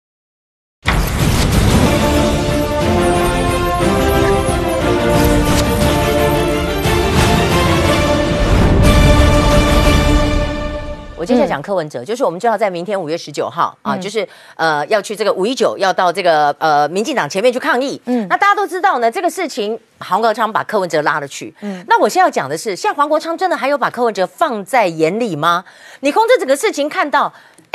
我接下来讲柯文哲，嗯、就是我们知道在明天五月十九号啊，嗯、就是呃要去这个五一九要到这个呃民进党前面去抗议。嗯，那大家都知道呢，这个事情黄国昌把柯文哲拉了去。嗯，那我现在要讲的是，现在黄国昌真的还有把柯文哲放在眼里吗？你从这整个事情看到，哎，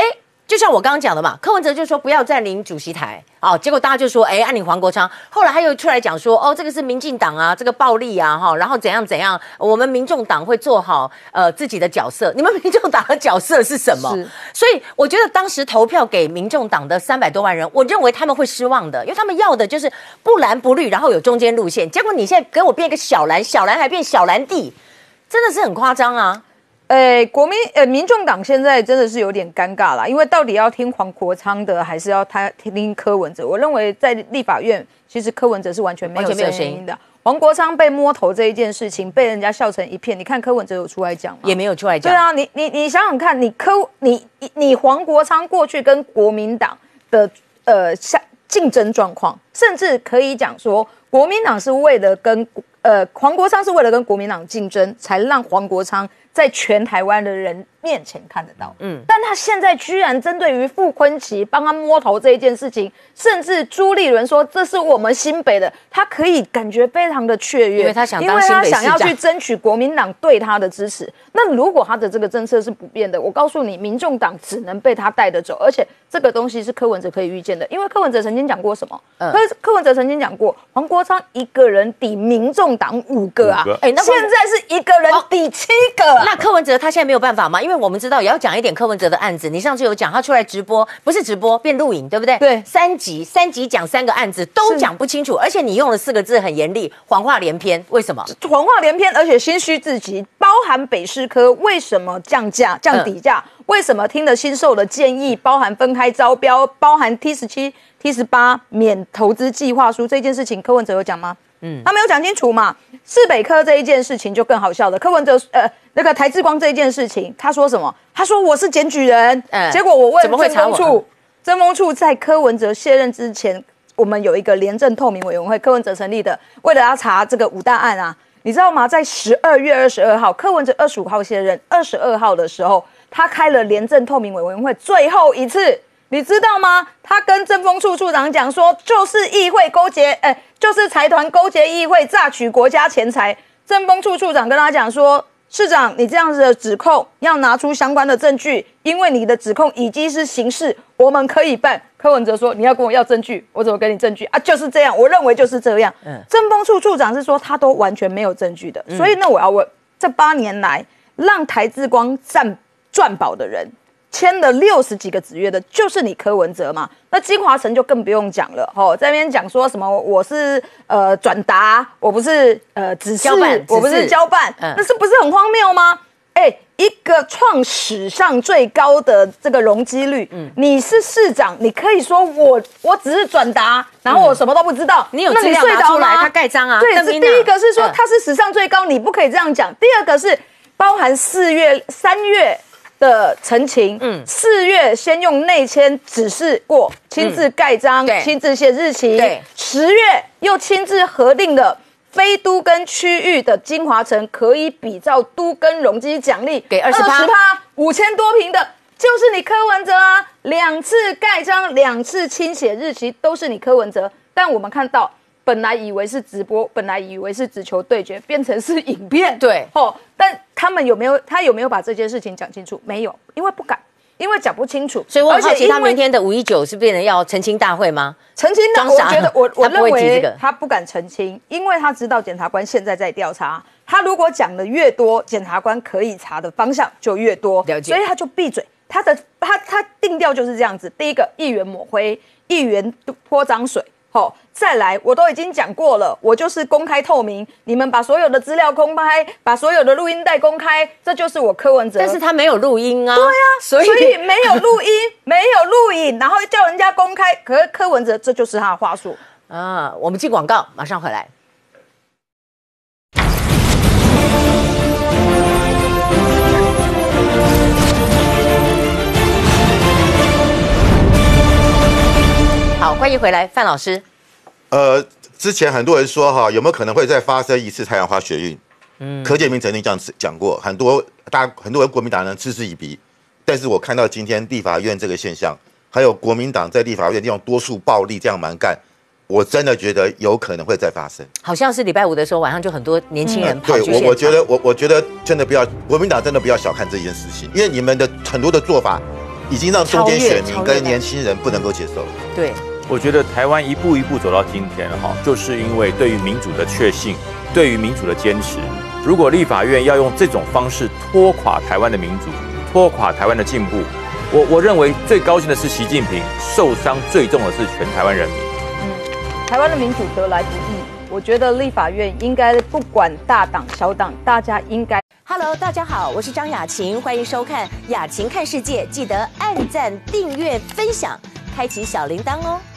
就像我刚刚讲的嘛，柯文哲就说不要占领主席台哦，结果大家就说，哎，按你黄国昌，后来他又出来讲说，哦，这个是民进党啊，这个暴力啊，哈，然后怎样怎样，我们民众党会做好呃自己的角色，你们民众党的角色是什么？所以我觉得当时投票给民众党的三百多万人，我认为他们会失望的，因为他们要的就是不蓝不绿，然后有中间路线，结果你现在给我变一个小蓝，小蓝还变小蓝地，真的是很夸张啊。 呃，国民呃，民众党现在真的是有点尴尬啦，因为到底要听黄国昌的，还是要他听柯文哲？我认为在立法院，其实柯文哲是完全没有声音的。黄国昌被摸头这一件事情，被人家笑成一片。你看柯文哲有出来讲吗？ 也没有出来讲。 对啊，你你你想想看，你柯你你黄国昌过去跟国民党的呃下竞争状况，甚至可以讲说，国民党是为了跟呃黄国昌是为了跟国民党竞争，才让黄国昌在全台湾的人面前看得到，嗯，但他现在居然针对于傅崐萁帮他摸头这一件事情，甚至朱立伦说这是我们新北的，他可以感觉非常的雀跃， 因为他想当新北市长， 因为他想要去争取国民党对他的支持。那如果他的这个政策是不变的，我告诉你，民众党只能被他带着走，而且这个东西是柯文哲可以预见的，因为柯文哲曾经讲过什么？嗯、柯柯文哲曾经讲过，黄国昌一个人抵民众党五个啊，哎，那现在是一个人抵七个、啊。 那柯文哲他现在没有办法吗？因为我们知道也要讲一点柯文哲的案子。你上次有讲他出来直播，不是直播变录影，对不对？ 对， 三集三集讲三个案子都讲不清楚，而且你用了四个字很严厉，谎话连篇。为什么？ 谎话连篇，而且心虚自极，包含北市科为什么降价、降底价？嗯、为什么听了新售的建议，包含分开招标，包含 T 十七、T 十八免投资计划书这件事情，柯文哲有讲吗？嗯，他没有讲清楚嘛。市北科这一件事情就更好笑了。柯文哲呃，那个台智光这一件事情，他说什么？他说我是检举人。嗯，结果我问政风处，政风处在柯文哲卸任之前，我们有一个廉政透明委员会，柯文哲成立的，为了要查这个五大案啊，你知道吗？在十二月二十二号，柯文哲二十五号卸任，二十二号的时候，他开了廉政透明委员会最后一次。你知道吗？他跟政风处处长讲说，就是议会勾结，哎、欸，就是财团勾结议会榨取国家钱财。政风处处长跟他讲说，市长，你这样子的指控要拿出相关的证据，因为你的指控已经是刑事，我们可以办。柯文哲说，你要跟我要证据，我怎么给你证据啊？就是这样，我认为就是这样。嗯，政风处处长是说他都完全没有证据的，嗯、所以呢，我要问，这八年来让台智光占赚饱的人。签了六十几个子约的，就是你柯文哲嘛？那金华城就更不用讲了，吼，在那边讲说什么我是呃转达，我不是呃指示，我不是交办，嗯、那是不是很荒谬吗？哎、欸，一个创史上最高的这个容积率，嗯，你是市长，你可以说我我只是转达，然后我什么都不知道， 嗯、你有资料拿出来，他盖章啊？ 对，这第一个是说他是史上最高，你不可以这样讲。第二个是包含四月、三月。的陈情，嗯，四月先用内签指示过，亲自盖章，嗯、亲自写日期，对，十月又亲自核定的非都更区域的金华城可以比照都更容积奖励给二十趴， 五千多坪的，就是你柯文哲啊，两次盖章，两次亲写日期都是你柯文哲，但我们看到。本来以为是直播，本来以为是直球对决，变成是影片。 对， 哦，但他们有没有？他有没有把这件事情讲清楚？没有，因为不敢，因为讲不清楚。 所以我很好奇，他明天的五一九是变成要澄清大会吗？ 澄清大，我觉得我我认为他不敢澄清，因为他知道检察官现在在调查。他如果讲的越多，检察官可以查的方向就越多，了解，所以他就闭嘴。他的他他定调就是这样子：第一个，议员抹灰，议员泼脏水。哦，再来，我都已经讲过了，我就是公开透明，你们把所有的资料公开，把所有的录音带公开，这就是我柯文哲。 但是他没有录音啊。 对啊，所以, 所以没有录音，没有录影，然后叫人家公开，可是柯文哲这就是他的话术啊。我们进广告，马上回来。好，欢迎回来，范老师。 呃，之前很多人说哈，有没有可能会再发生一次太阳花学运？嗯，柯建铭曾经这样讲过，很多大很多人国民党人嗤之以鼻。但是我看到今天立法院这个现象，还有国民党在立法院用多数暴力这样蛮干，我真的觉得有可能会再发生。 好像是礼拜五的时候晚上就很多年轻人跑去现场。 对，我我觉得我我觉得真的不要国民党真的不要小看这件事情，因为你们的很多的做法。 已经让中间选民跟年轻人不能够接受。 对， 我觉得台湾一步一步走到今天哈，就是因为对于民主的确信，对于民主的坚持。如果立法院要用这种方式拖垮台湾的民主，拖垮台湾的进步，我我认为最高兴的是习近平，受伤最重的是全台湾人民。 嗯，台湾的民主得来不易，我觉得立法院应该不管大党小党，大家应该。 Hello， 大家好，我是张雅琴，欢迎收看《雅琴看世界》，记得按赞、订阅、分享，开启小铃铛哦。